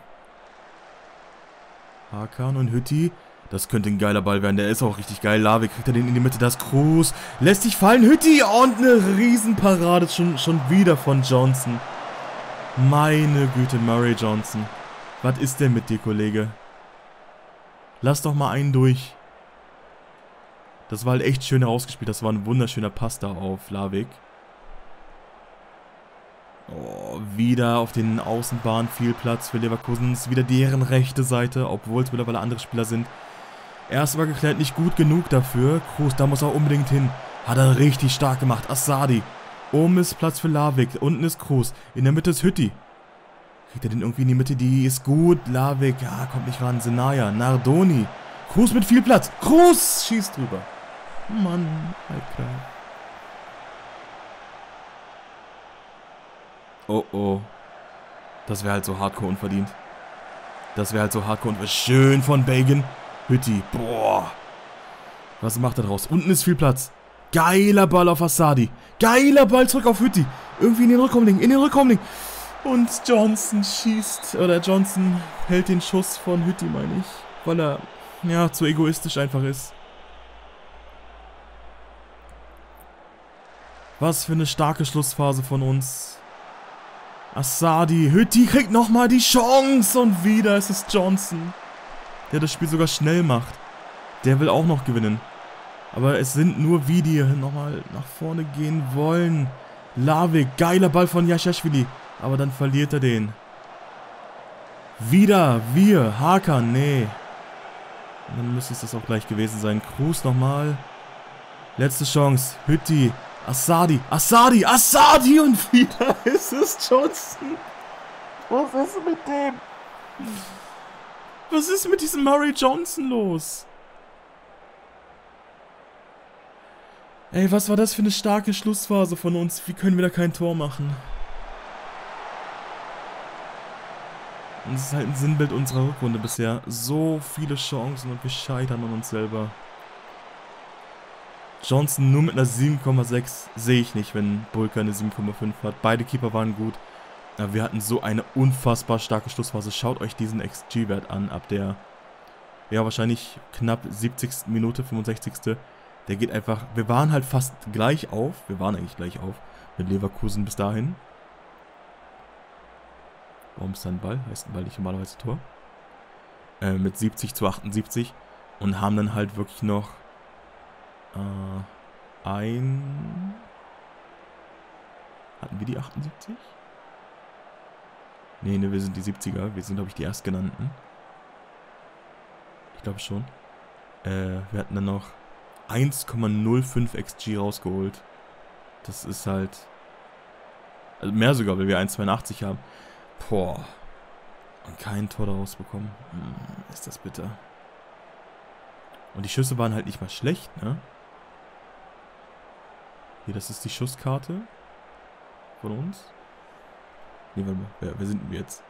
Hakan und Hütti. Das könnte ein geiler Ball werden. Der ist auch richtig geil. Lave kriegt er den in die Mitte. Das Cruz. Lässt sich fallen. Hütti. Und eine Riesenparade. Schon, schon wieder von Johnson. Meine Güte, Murray Johnson. Was ist denn mit dir, Kollege? Lass doch mal einen durch. Das war halt echt schön herausgespielt. Das war ein wunderschöner Pass da auf Lavik. Oh, wieder auf den Außenbahnen viel Platz für Leverkusen. Ist wieder deren rechte Seite, obwohl es mittlerweile andere Spieler sind. Erst war geklärt, nicht gut genug dafür. Cruz, da muss er unbedingt hin. Hat er richtig stark gemacht. Assadi. Oben ist Platz für Lavik. Unten ist Cruz. In der Mitte ist Hütti. Kriegt er den irgendwie in die Mitte? Die ist gut. Lavik. Ja, kommt nicht ran. Senaya. Nardoni. Cruz mit viel Platz. Cruz schießt drüber. Mann, Alter. Oh, oh. Das wäre halt so hardcore unverdient. Das wäre halt so hardcore unverdient. Schön von Bacon. Hütti. Boah. Was macht er draus? Unten ist viel Platz. Geiler Ball auf Assadi. Geiler Ball zurück auf Hütti. Irgendwie in den Rückraumling. In den Rückraumling. Und Johnson schießt. Oder Johnson hält den Schuss von Hütti, meine ich. Weil er, ja, zu egoistisch einfach ist. Was für eine starke Schlussphase von uns. Assadi. Hütti kriegt nochmal die Chance. Und wieder ist es Johnson. Der das Spiel sogar schnell macht. Der will auch noch gewinnen. Aber es sind nur wir, die nochmal nach vorne gehen wollen. Lavik, geiler Ball von Yashashvili. Aber dann verliert er den. Wieder, wir, Hakan, nee. Und dann müsste es das auch gleich gewesen sein. Cruz nochmal. Letzte Chance, Hütti, Assadi, Assadi, Assadi und wieder ist es Johnson. Was ist mit dem? Was ist mit diesem Murray Johnson los? Ey, was war das für eine starke Schlussphase von uns? Wie können wir da kein Tor machen? Und das ist halt ein Sinnbild unserer Rückrunde bisher. So viele Chancen und wir scheitern an uns selber. Johnson nur mit einer sieben Komma sechs sehe ich nicht, wenn Bulka eine sieben Komma fünf hat. Beide Keeper waren gut. Aber wir hatten so eine unfassbar starke Schlussphase. Schaut euch diesen X G-Wert an, ab der, ja, wahrscheinlich knapp siebzigsten Minute, fünfundsechzigsten Der geht einfach, wir waren halt fast gleich auf. Wir waren eigentlich gleich auf mit Leverkusen bis dahin. Warum ist da ein Ball? Heißt ein Ball nicht normalerweise Tor? Äh, mit siebzig zu achtundsiebzig. Und haben dann halt wirklich noch äh, ein... Hatten wir die achtundsiebzig? Nee, ne, wir sind die siebziger. Wir sind, glaube ich, die Erstgenannten. Ich glaube schon. Äh, wir hatten dann noch eins Komma null fünf X G rausgeholt. Das ist halt... Also mehr sogar, weil wir eins Komma zweiundachtzig haben. Boah. Und kein Tor daraus bekommen. Hm, ist das bitter. Und die Schüsse waren halt nicht mal schlecht, ne? Hier, das ist die Schusskarte von uns. Nee, warte mal. Wer, wer sind wir jetzt?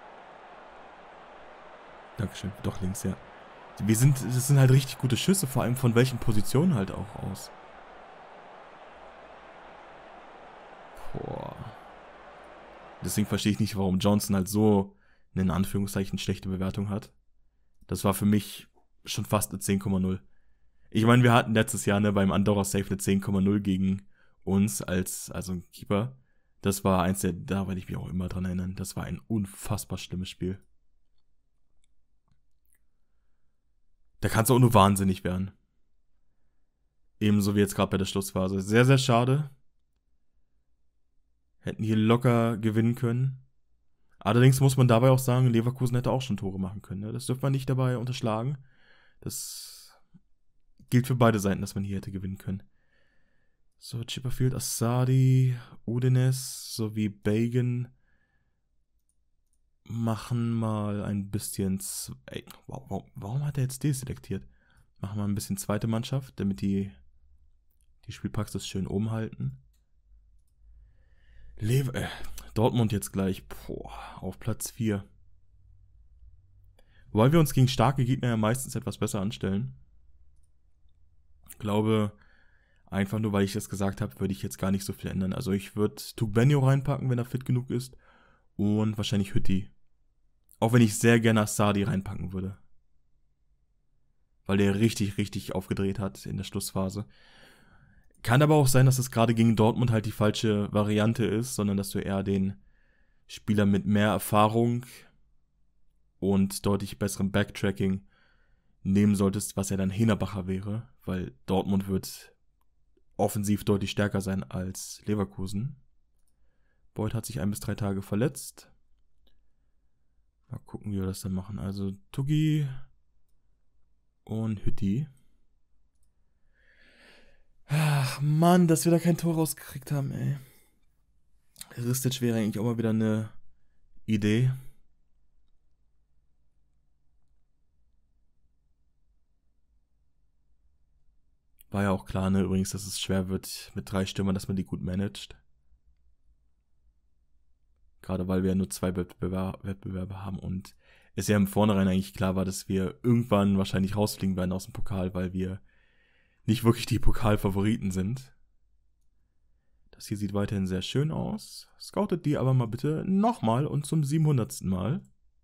Dankeschön. Doch, links, ja. Wir sind, das sind halt richtig gute Schüsse, vor allem von welchen Positionen halt auch aus. Boah. Deswegen verstehe ich nicht, warum Johnson halt so eine in Anführungszeichen schlechte Bewertung hat. Das war für mich schon fast eine zehn Komma null. Ich meine, wir hatten letztes Jahr ne, beim Andorra Safe eine zehn Komma null gegen uns als also ein Keeper. Das war eins der, da werde ich mich auch immer dran erinnern. Das war ein unfassbar schlimmes Spiel. Da kannst du auch nur wahnsinnig werden. Ebenso wie jetzt gerade bei der Schlussphase. Sehr, sehr schade. Hätten hier locker gewinnen können. Allerdings muss man dabei auch sagen, Leverkusen hätte auch schon Tore machen können. Ne? Das dürfte man nicht dabei unterschlagen. Das gilt für beide Seiten, dass man hier hätte gewinnen können. So, Chipperfield, Assadi, Udines sowie Bagan machen mal ein bisschen... Ey, warum, warum hat er jetzt deselektiert? Machen wir ein bisschen zweite Mannschaft, damit die die Spielpraxis schön oben halten. Lever äh, Dortmund jetzt gleich boah, auf Platz vier. Wobei wir uns gegen starke Gegner ja meistens etwas besser anstellen. Ich glaube, einfach nur weil ich das gesagt habe, würde ich jetzt gar nicht so viel ändern. Also ich würde Tugbenio reinpacken, wenn er fit genug ist. Und wahrscheinlich Hütti. Auch wenn ich sehr gerne Assadi reinpacken würde. Weil der richtig, richtig aufgedreht hat in der Schlussphase. Kann aber auch sein, dass es gerade gegen Dortmund halt die falsche Variante ist, sondern dass du eher den Spieler mit mehr Erfahrung und deutlich besserem Backtracking nehmen solltest, was ja dann Henerbacher wäre, weil Dortmund wird offensiv deutlich stärker sein als Leverkusen. Boyd hat sich ein bis drei Tage verletzt. Mal gucken, wie wir das dann machen. Also Tuggi und Hütti. Ach Mann, dass wir da kein Tor rausgekriegt haben, ey. Ristic wäre eigentlich auch mal wieder eine Idee. War ja auch klar, ne, übrigens, dass es schwer wird mit drei Stürmern, dass man die gut managt. Gerade weil wir ja nur zwei Wettbewer- Wettbewerbe haben und es ja im Vornherein eigentlich klar war, dass wir irgendwann wahrscheinlich rausfliegen werden aus dem Pokal, weil wir nicht wirklich die Pokalfavoriten sind. Das hier sieht weiterhin sehr schön aus. Scoutet die aber mal bitte nochmal und zum siebenhundertsten Mal.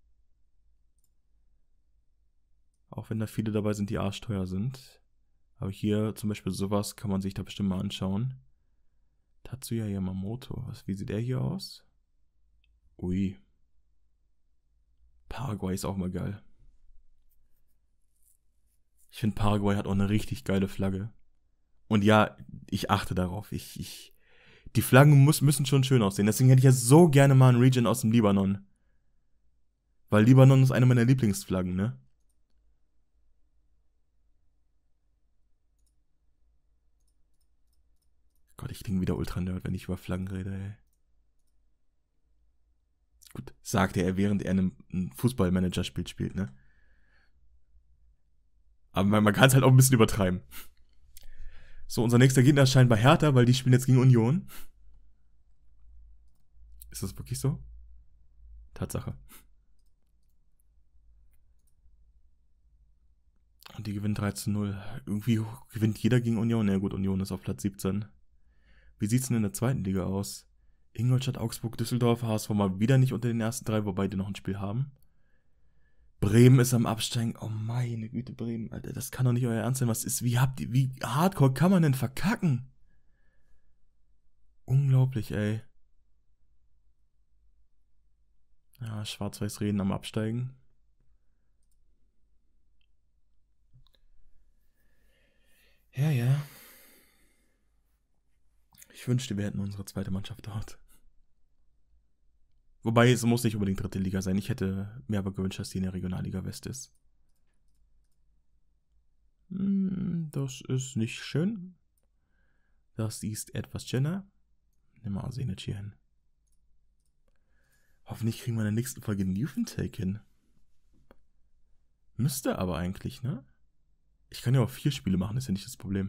Auch wenn da viele dabei sind, die arschteuer sind. Aber hier zum Beispiel sowas kann man sich da bestimmt mal anschauen. Tatsuya Yamamoto. Was, wie sieht der hier aus? Ui. Paraguay ist auch mal geil. Ich finde, Paraguay hat auch eine richtig geile Flagge. Und ja, ich achte darauf. Ich, ich, die Flaggen muss, müssen schon schön aussehen. Deswegen hätte ich ja so gerne mal einen Region aus dem Libanon. Weil Libanon ist eine meiner Lieblingsflaggen, ne? Gott, ich klinge wieder ultra-nerd, wenn ich über Flaggen rede, ey. Gut, sagte er, während er ein Fußballmanager-Spiel spielt, ne? Aber man, man kann es halt auch ein bisschen übertreiben. So, unser nächster Gegner erscheint bei Hertha, weil die spielen jetzt gegen Union. Ist das wirklich so? Tatsache. Und die gewinnen drei zu null. Irgendwie gewinnt jeder gegen Union. Ja gut, Union ist auf Platz siebzehn. Wie sieht's denn in der zweiten Liga aus? Ingolstadt, Augsburg, Düsseldorf, H S V mal wieder nicht unter den ersten drei, wobei die noch ein Spiel haben. Bremen ist am Absteigen. Oh meine Güte, Bremen, Alter, das kann doch nicht euer Ernst sein. Was ist, wie habt ihr, wie hardcore kann man denn verkacken? Unglaublich, ey. Ja, Schwarz-Weiß reden am Absteigen. Ja, ja. Ich wünschte, wir hätten unsere zweite Mannschaft dort. Wobei, es muss nicht unbedingt dritte Liga sein. Ich hätte mir aber gewünscht, dass die in der Regionalliga West ist. Das ist nicht schön. Das ist etwas schöner. Nimm mal Arsenic hier hin. Hoffentlich kriegen wir in der nächsten Folge Newfentake hin. Müsste aber eigentlich, ne? Ich kann ja auch vier Spiele machen, ist ja nicht das Problem.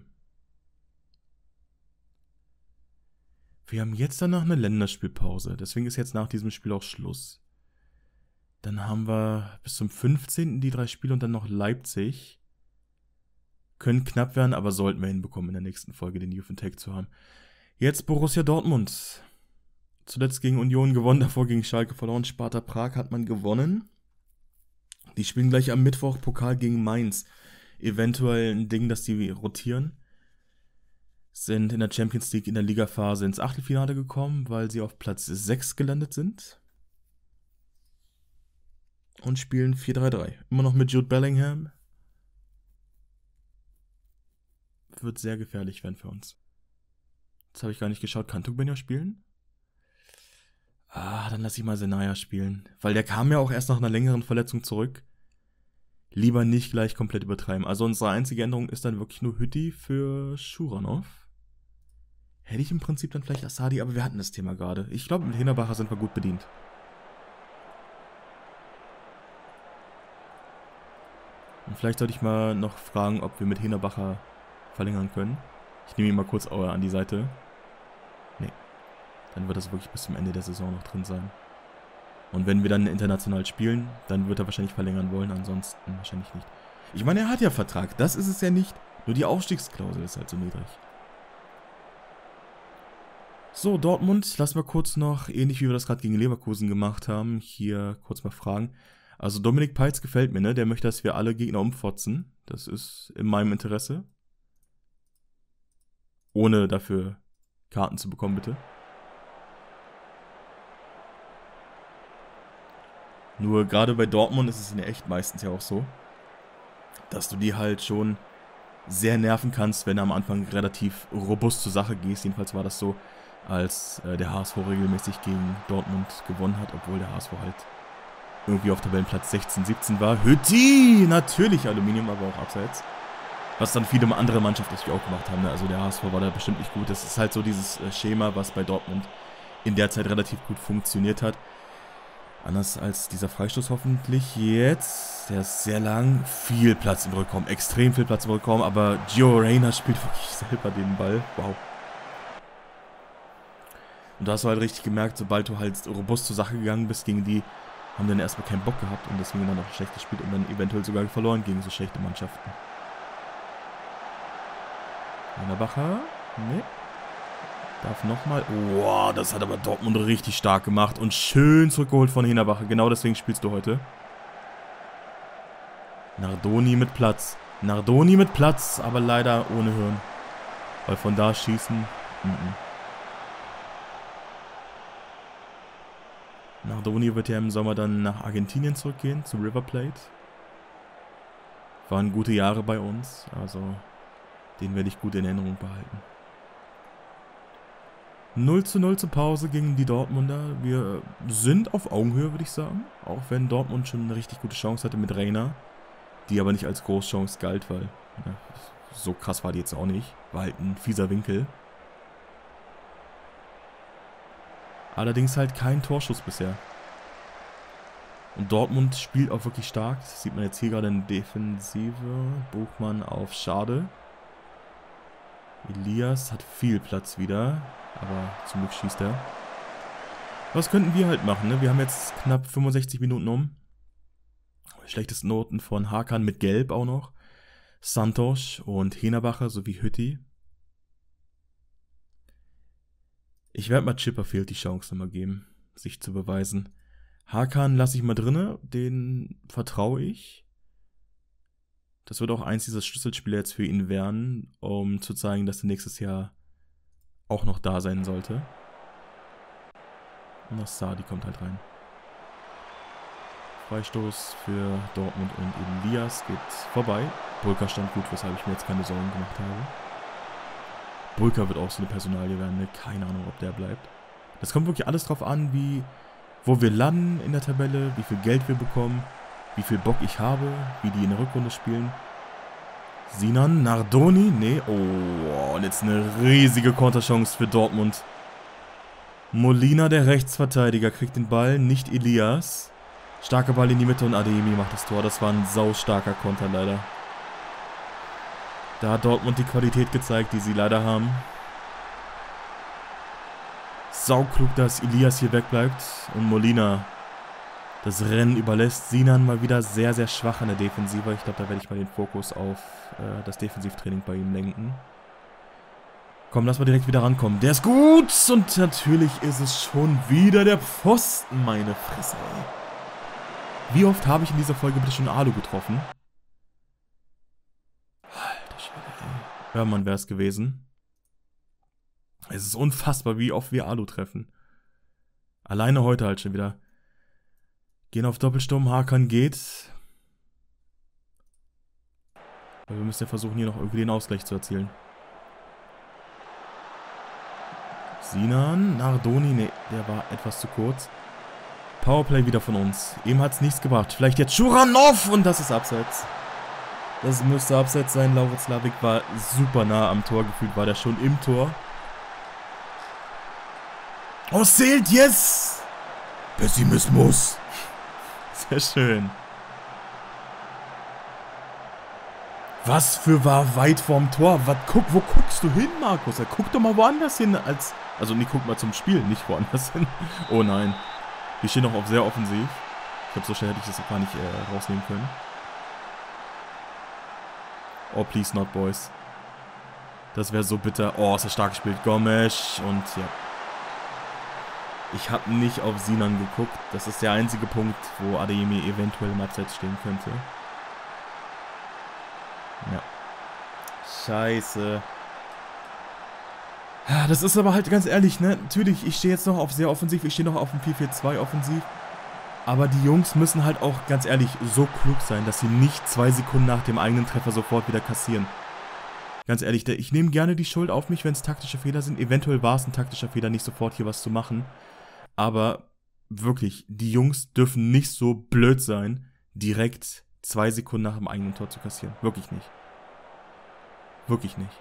Wir haben jetzt danach eine Länderspielpause. Deswegen ist jetzt nach diesem Spiel auch Schluss. Dann haben wir bis zum fünfzehnten die drei Spiele und dann noch Leipzig. Können knapp werden, aber sollten wir hinbekommen, in der nächsten Folge den Newfentake zu haben. Jetzt Borussia Dortmund. Zuletzt gegen Union gewonnen, davor gegen Schalke verloren. Sparta Prag hat man gewonnen. Die spielen gleich am Mittwoch Pokal gegen Mainz. Eventuell ein Ding, dass die rotieren. Sind in der Champions League in der Ligaphase ins Achtelfinale gekommen, weil sie auf Platz sechs gelandet sind. Und spielen vier drei drei. Immer noch mit Jude Bellingham. Wird sehr gefährlich werden für uns. Jetzt habe ich gar nicht geschaut. Kann Tugbenja spielen? Ah, dann lasse ich mal Senaya spielen. Weil der kam ja auch erst nach einer längeren Verletzung zurück. Lieber nicht gleich komplett übertreiben. Also unsere einzige Änderung ist dann wirklich nur Hütti für Schuranov. Hätte ich im Prinzip dann vielleicht Asadi, aber wir hatten das Thema gerade. Ich glaube, mit Henerbacher sind wir gut bedient. Und vielleicht sollte ich mal noch fragen, ob wir mit Henerbacher verlängern können. Ich nehme ihn mal kurz an die Seite. Nee. Dann wird das wirklich bis zum Ende der Saison noch drin sein. Und wenn wir dann international spielen, dann wird er wahrscheinlich verlängern wollen, ansonsten wahrscheinlich nicht. Ich meine, er hat ja Vertrag, das ist es ja nicht. Nur die Aufstiegsklausel ist halt so niedrig. So, Dortmund, lass mal kurz noch, ähnlich wie wir das gerade gegen Leverkusen gemacht haben, hier kurz mal fragen. Also Dominik Peitz gefällt mir, ne? Der möchte, dass wir alle Gegner umfotzen. Das ist in meinem Interesse. Ohne dafür Karten zu bekommen, bitte. Nur gerade bei Dortmund ist es in der echt meistens ja auch so, dass du die halt schon sehr nerven kannst, wenn du am Anfang relativ robust zur Sache gehst. Jedenfalls war das so, als äh, der H S V regelmäßig gegen Dortmund gewonnen hat, obwohl der H S V halt irgendwie auf Tabellenplatz sechzehn, siebzehn war. Hütti! Natürlich Aluminium, aber auch abseits. Was dann viele andere Mannschaften natürlich auch gemacht haben. Ne? Also der H S V war da bestimmt nicht gut. Das ist halt so dieses äh, Schema, was bei Dortmund in der Zeit relativ gut funktioniert hat. Anders als dieser Freistoß hoffentlich jetzt. Der ist sehr lang. Viel Platz im Rückraum. Extrem viel Platz im Rückraum. Aber Gio Reyna spielt wirklich selber den Ball. Wow. Und da hast du halt richtig gemerkt, sobald du halt robust zur Sache gegangen bist gegen die, haben dann erstmal keinen Bock gehabt und deswegen dann auch schlecht gespielt und dann eventuell sogar verloren gegen so schlechte Mannschaften. Henerbacher? Nee. Darf nochmal. Oh, das hat aber Dortmund richtig stark gemacht und schön zurückgeholt von Henerbacher. Genau deswegen spielst du heute. Nardoni mit Platz. Nardoni mit Platz, aber leider ohne Hirn. Weil von da schießen. Mm -mm. Nardoni wird ja im Sommer dann nach Argentinien zurückgehen, zu River Plate. Waren gute Jahre bei uns, also den werde ich gut in Erinnerung behalten. null zu null zur Pause gegen die Dortmunder. Wir sind auf Augenhöhe, würde ich sagen. Auch wenn Dortmund schon eine richtig gute Chance hatte mit Reyna. Die aber nicht als Großchance galt, weil ja, so krass war die jetzt auch nicht. War halt ein fieser Winkel. Allerdings halt kein Torschuss bisher. Und Dortmund spielt auch wirklich stark. Das sieht man jetzt hier gerade in Defensive. Buchmann auf Schade. Elias hat viel Platz wieder. Aber zum Glück schießt er. Was könnten wir halt machen, ne? Wir haben jetzt knapp fünfundsechzig Minuten um. Schlechtesten Noten von Hakan mit Gelb auch noch. Santos und Henerbacher sowie Hütti. Ich werde mal Chipperfield die Chance nochmal geben, sich zu beweisen. Hakan lasse ich mal drinne, den vertraue ich. Das wird auch eins dieser Schlüsselspiele jetzt für ihn werden, um zu zeigen, dass er nächstes Jahr auch noch da sein sollte. Und das Sadi kommt halt rein. Freistoß für Dortmund und Elias geht vorbei. Bulka stand gut, weshalb ich mir jetzt keine Sorgen gemacht habe. Bulka wird auch so eine Personalie werden, ne? Keine Ahnung, ob der bleibt. Das kommt wirklich alles drauf an, wie, wo wir landen in der Tabelle, wie viel Geld wir bekommen, wie viel Bock ich habe, wie die in der Rückrunde spielen. Sinan, Nardoni, nee, oh, und jetzt eine riesige Konterchance für Dortmund. Molina, der Rechtsverteidiger, kriegt den Ball, nicht Elias. Starker Ball in die Mitte und Adeyemi macht das Tor. Das war ein saustarker Konter leider. Da hat Dortmund die Qualität gezeigt, die sie leider haben. Sauklug, dass Elias hier wegbleibt und Molina das Rennen überlässt. Sinan mal wieder sehr, sehr schwach in der Defensive. Ich glaube, da werde ich mal den Fokus auf äh, das Defensivtraining bei ihm lenken. Komm, lass mal direkt wieder rankommen. Der ist gut und natürlich ist es schon wieder der Pfosten, meine Fresse. Wie oft habe ich in dieser Folge bitte schon Alu getroffen? Alter Schwede, ey. Hörmann wäre es gewesen. Es ist unfassbar, wie oft wir Alu treffen. Alleine heute halt schon wieder. Gehen auf Doppelsturm, Hakan geht. Aber wir müssen ja versuchen, hier noch irgendwie den Ausgleich zu erzielen. Sinan, Nardoni, ne, der war etwas zu kurz. Powerplay wieder von uns. Eben hat es nichts gebracht. Vielleicht jetzt Schuranov und das ist Abseits. Das müsste Abseits sein. Lauritz Slavik war super nah am Tor. Gefühlt war der schon im Tor. Oh, zählt, yes! Pessimismus. Sehr schön. Was für war weit vorm Tor? Was, guck, wo guckst du hin, Markus? Er guckt doch mal woanders hin als... Also, nee, guck mal zum Spiel, nicht woanders hin. Oh nein. Wir stehen noch auf sehr offensiv. Ich glaube, so schnell hätte ich das gar nicht äh, rausnehmen können. Oh, please not, boys. Das wäre so bitter. Oh, ist das stark gespielt. Gomes und ja. Ich habe nicht auf Sinan geguckt. Das ist der einzige Punkt, wo Adeyemi eventuell im Abseits stehen könnte. Ja. Scheiße. Das ist aber halt ganz ehrlich, ne? Natürlich, ich stehe jetzt noch auf sehr offensiv. Ich stehe noch auf dem vier vier zwei offensiv. Aber die Jungs müssen halt auch, ganz ehrlich, so klug sein, dass sie nicht zwei Sekunden nach dem eigenen Treffer sofort wieder kassieren. Ganz ehrlich, ich nehme gerne die Schuld auf mich, wenn es taktische Fehler sind. Eventuell war es ein taktischer Fehler, nicht sofort hier was zu machen. Aber wirklich, die Jungs dürfen nicht so blöd sein, direkt zwei Sekunden nach dem eigenen Tor zu kassieren. Wirklich nicht. Wirklich nicht.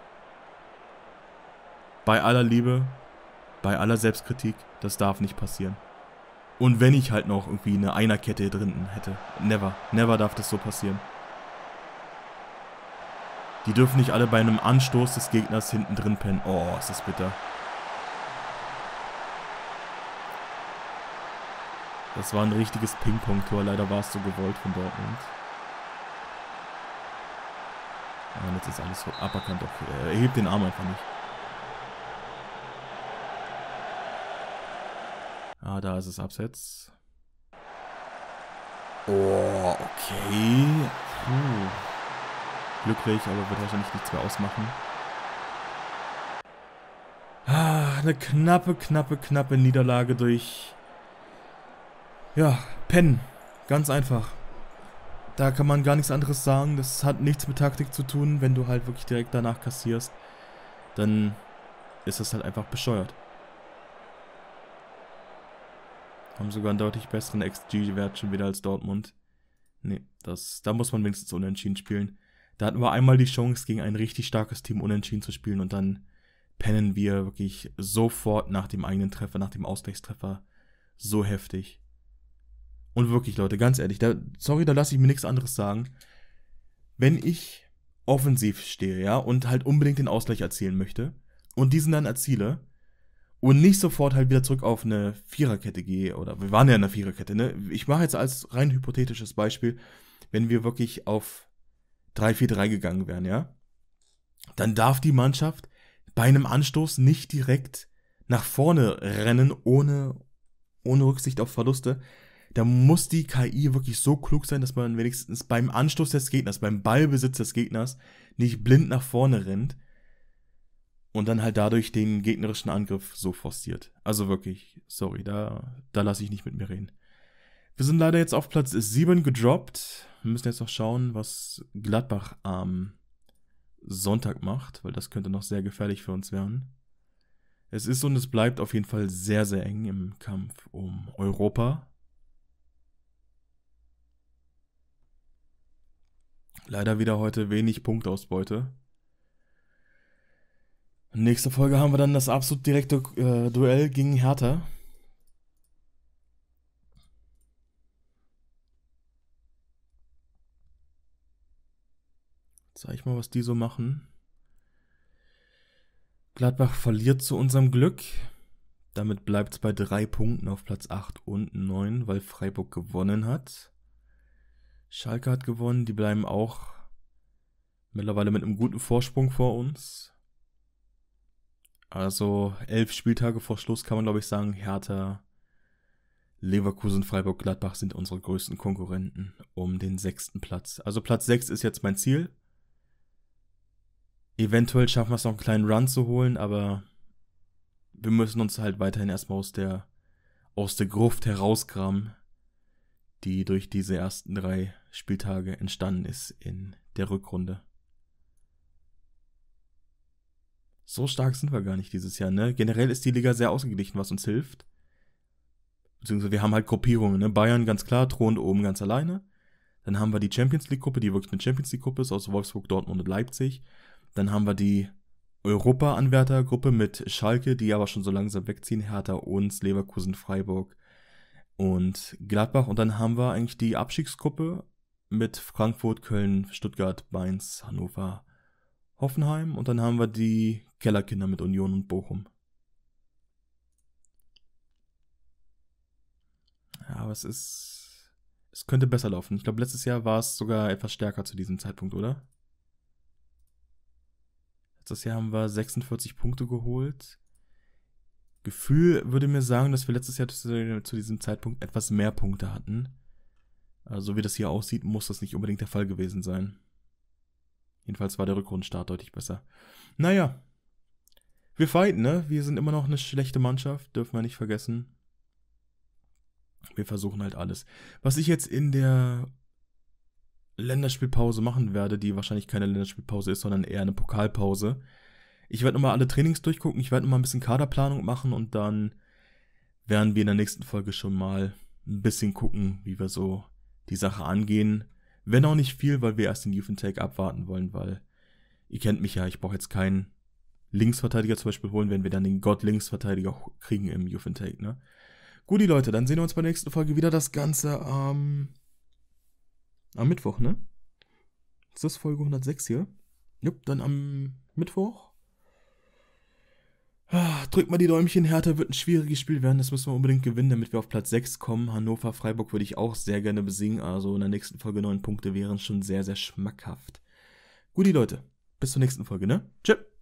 Bei aller Liebe, bei aller Selbstkritik, das darf nicht passieren. Und wenn ich halt noch irgendwie eine Einerkette drin hätte. Never. Never darf das so passieren. Die dürfen nicht alle bei einem Anstoß des Gegners hinten drin pennen. Oh, ist das bitter. Das war ein richtiges Ping-Pong-Tor. Leider war es so gewollt von Dortmund. Ja, und jetzt ist alles so aberkannt. Er hebt den Arm einfach nicht. Ah, da ist es Abseits. Oh, okay. Puh. Glücklich, aber wird wahrscheinlich nichts mehr ausmachen. Ah, eine knappe, knappe, knappe Niederlage durch... Ja, pennen. Ganz einfach. Da kann man gar nichts anderes sagen. Das hat nichts mit Taktik zu tun. Wenn du halt wirklich direkt danach kassierst, dann ist das halt einfach bescheuert. Haben sogar einen deutlich besseren X G-Wert schon wieder als Dortmund. Nee, das, da muss man wenigstens unentschieden spielen. Da hatten wir einmal die Chance, gegen ein richtig starkes Team unentschieden zu spielen und dann pennen wir wirklich sofort nach dem eigenen Treffer, nach dem Ausgleichstreffer so heftig. Und wirklich, Leute, ganz ehrlich, da, sorry, da lasse ich mir nichts anderes sagen. Wenn ich offensiv stehe, ja, und halt unbedingt den Ausgleich erzielen möchte und diesen dann erziele und nicht sofort halt wieder zurück auf eine Viererkette gehe, oder wir waren ja in einer Viererkette, ne? Ich mache jetzt als rein hypothetisches Beispiel, wenn wir wirklich auf drei vier drei gegangen wären, ja, dann darf die Mannschaft bei einem Anstoß nicht direkt nach vorne rennen, ohne, ohne Rücksicht auf Verluste. Da muss die K I wirklich so klug sein, dass man wenigstens beim Anstoß des Gegners, beim Ballbesitz des Gegners nicht blind nach vorne rennt und dann halt dadurch den gegnerischen Angriff so forciert. Also wirklich, sorry, da, da lasse ich nicht mit mir reden. Wir sind leider jetzt auf Platz sieben gedroppt. Wir müssen jetzt noch schauen, was Gladbach am Sonntag macht, weil das könnte noch sehr gefährlich für uns werden. Es ist und es bleibt auf jeden Fall sehr, sehr eng im Kampf um Europa. Leider wieder heute wenig Punktausbeute. Nächste Folge haben wir dann das absolut direkte äh, Duell gegen Hertha. Zeig ich mal, was die so machen. Gladbach verliert zu unserem Glück. Damit bleibt es bei drei Punkten auf Platz acht und neun, weil Freiburg gewonnen hat. Schalke hat gewonnen, die bleiben auch mittlerweile mit einem guten Vorsprung vor uns. Also elf Spieltage vor Schluss kann man, glaube ich, sagen, Hertha Leverkusen, Freiburg, Gladbach sind unsere größten Konkurrenten um den sechsten Platz. Also Platz sechs ist jetzt mein Ziel. Eventuell schaffen wir es noch einen kleinen Run zu holen, aber wir müssen uns halt weiterhin erstmal aus der, aus der Gruft herauskramen, die durch diese ersten drei Spieltage entstanden ist in der Rückrunde. So stark sind wir gar nicht dieses Jahr, ne? Generell ist die Liga sehr ausgeglichen, was uns hilft. Beziehungsweise wir haben halt Gruppierungen, ne? Bayern ganz klar, thront oben ganz alleine. Dann haben wir die Champions League-Gruppe, die wirklich eine Champions League-Gruppe ist, aus Wolfsburg, Dortmund und Leipzig. Dann haben wir die Europa-Anwärter-Gruppe mit Schalke, die aber schon so langsam wegziehen. Hertha, uns, Leverkusen, Freiburg und Gladbach. Und dann haben wir eigentlich die Abstiegsgruppe mit Frankfurt, Köln, Stuttgart, Mainz, Hannover, Hoffenheim. Und dann haben wir die Kellerkinder mit Union und Bochum. Ja, aber es ist... Es könnte besser laufen. Ich glaube, letztes Jahr war es sogar etwas stärker zu diesem Zeitpunkt, oder? Letztes Jahr haben wir sechsundvierzig Punkte geholt. Gefühl würde mir sagen, dass wir letztes Jahr zu, zu diesem Zeitpunkt etwas mehr Punkte hatten. Also wie das hier aussieht, muss das nicht unbedingt der Fall gewesen sein. Jedenfalls war der Rückrundenstart deutlich besser. Naja, wir fighten, ne? Wir sind immer noch eine schlechte Mannschaft, dürfen wir nicht vergessen. Wir versuchen halt alles. Was ich jetzt in der Länderspielpause machen werde, die wahrscheinlich keine Länderspielpause ist, sondern eher eine Pokalpause. Ich werde nochmal alle Trainings durchgucken, ich werde nochmal ein bisschen Kaderplanung machen und dann werden wir in der nächsten Folge schon mal ein bisschen gucken, wie wir so die Sache angehen. Wenn auch nicht viel, weil wir erst den Youth Intake abwarten wollen, weil ihr kennt mich ja, ich brauche jetzt keinen Linksverteidiger zum Beispiel holen, wenn wir dann den Gott-Linksverteidiger kriegen im Youth Intake, ne? Gut, die Leute, dann sehen wir uns bei der nächsten Folge wieder. Das Ganze am, am Mittwoch, ne? Ist das Folge hundertsechs hier? Jupp, dann am Mittwoch. Ah, drückt mal die Däumchen, Hertha wird ein schwieriges Spiel werden. Das müssen wir unbedingt gewinnen, damit wir auf Platz sechs kommen. Hannover, Freiburg würde ich auch sehr gerne besiegen. Also in der nächsten Folge neun Punkte wären schon sehr, sehr schmackhaft. Gut, die Leute, bis zur nächsten Folge, ne? Tschüss.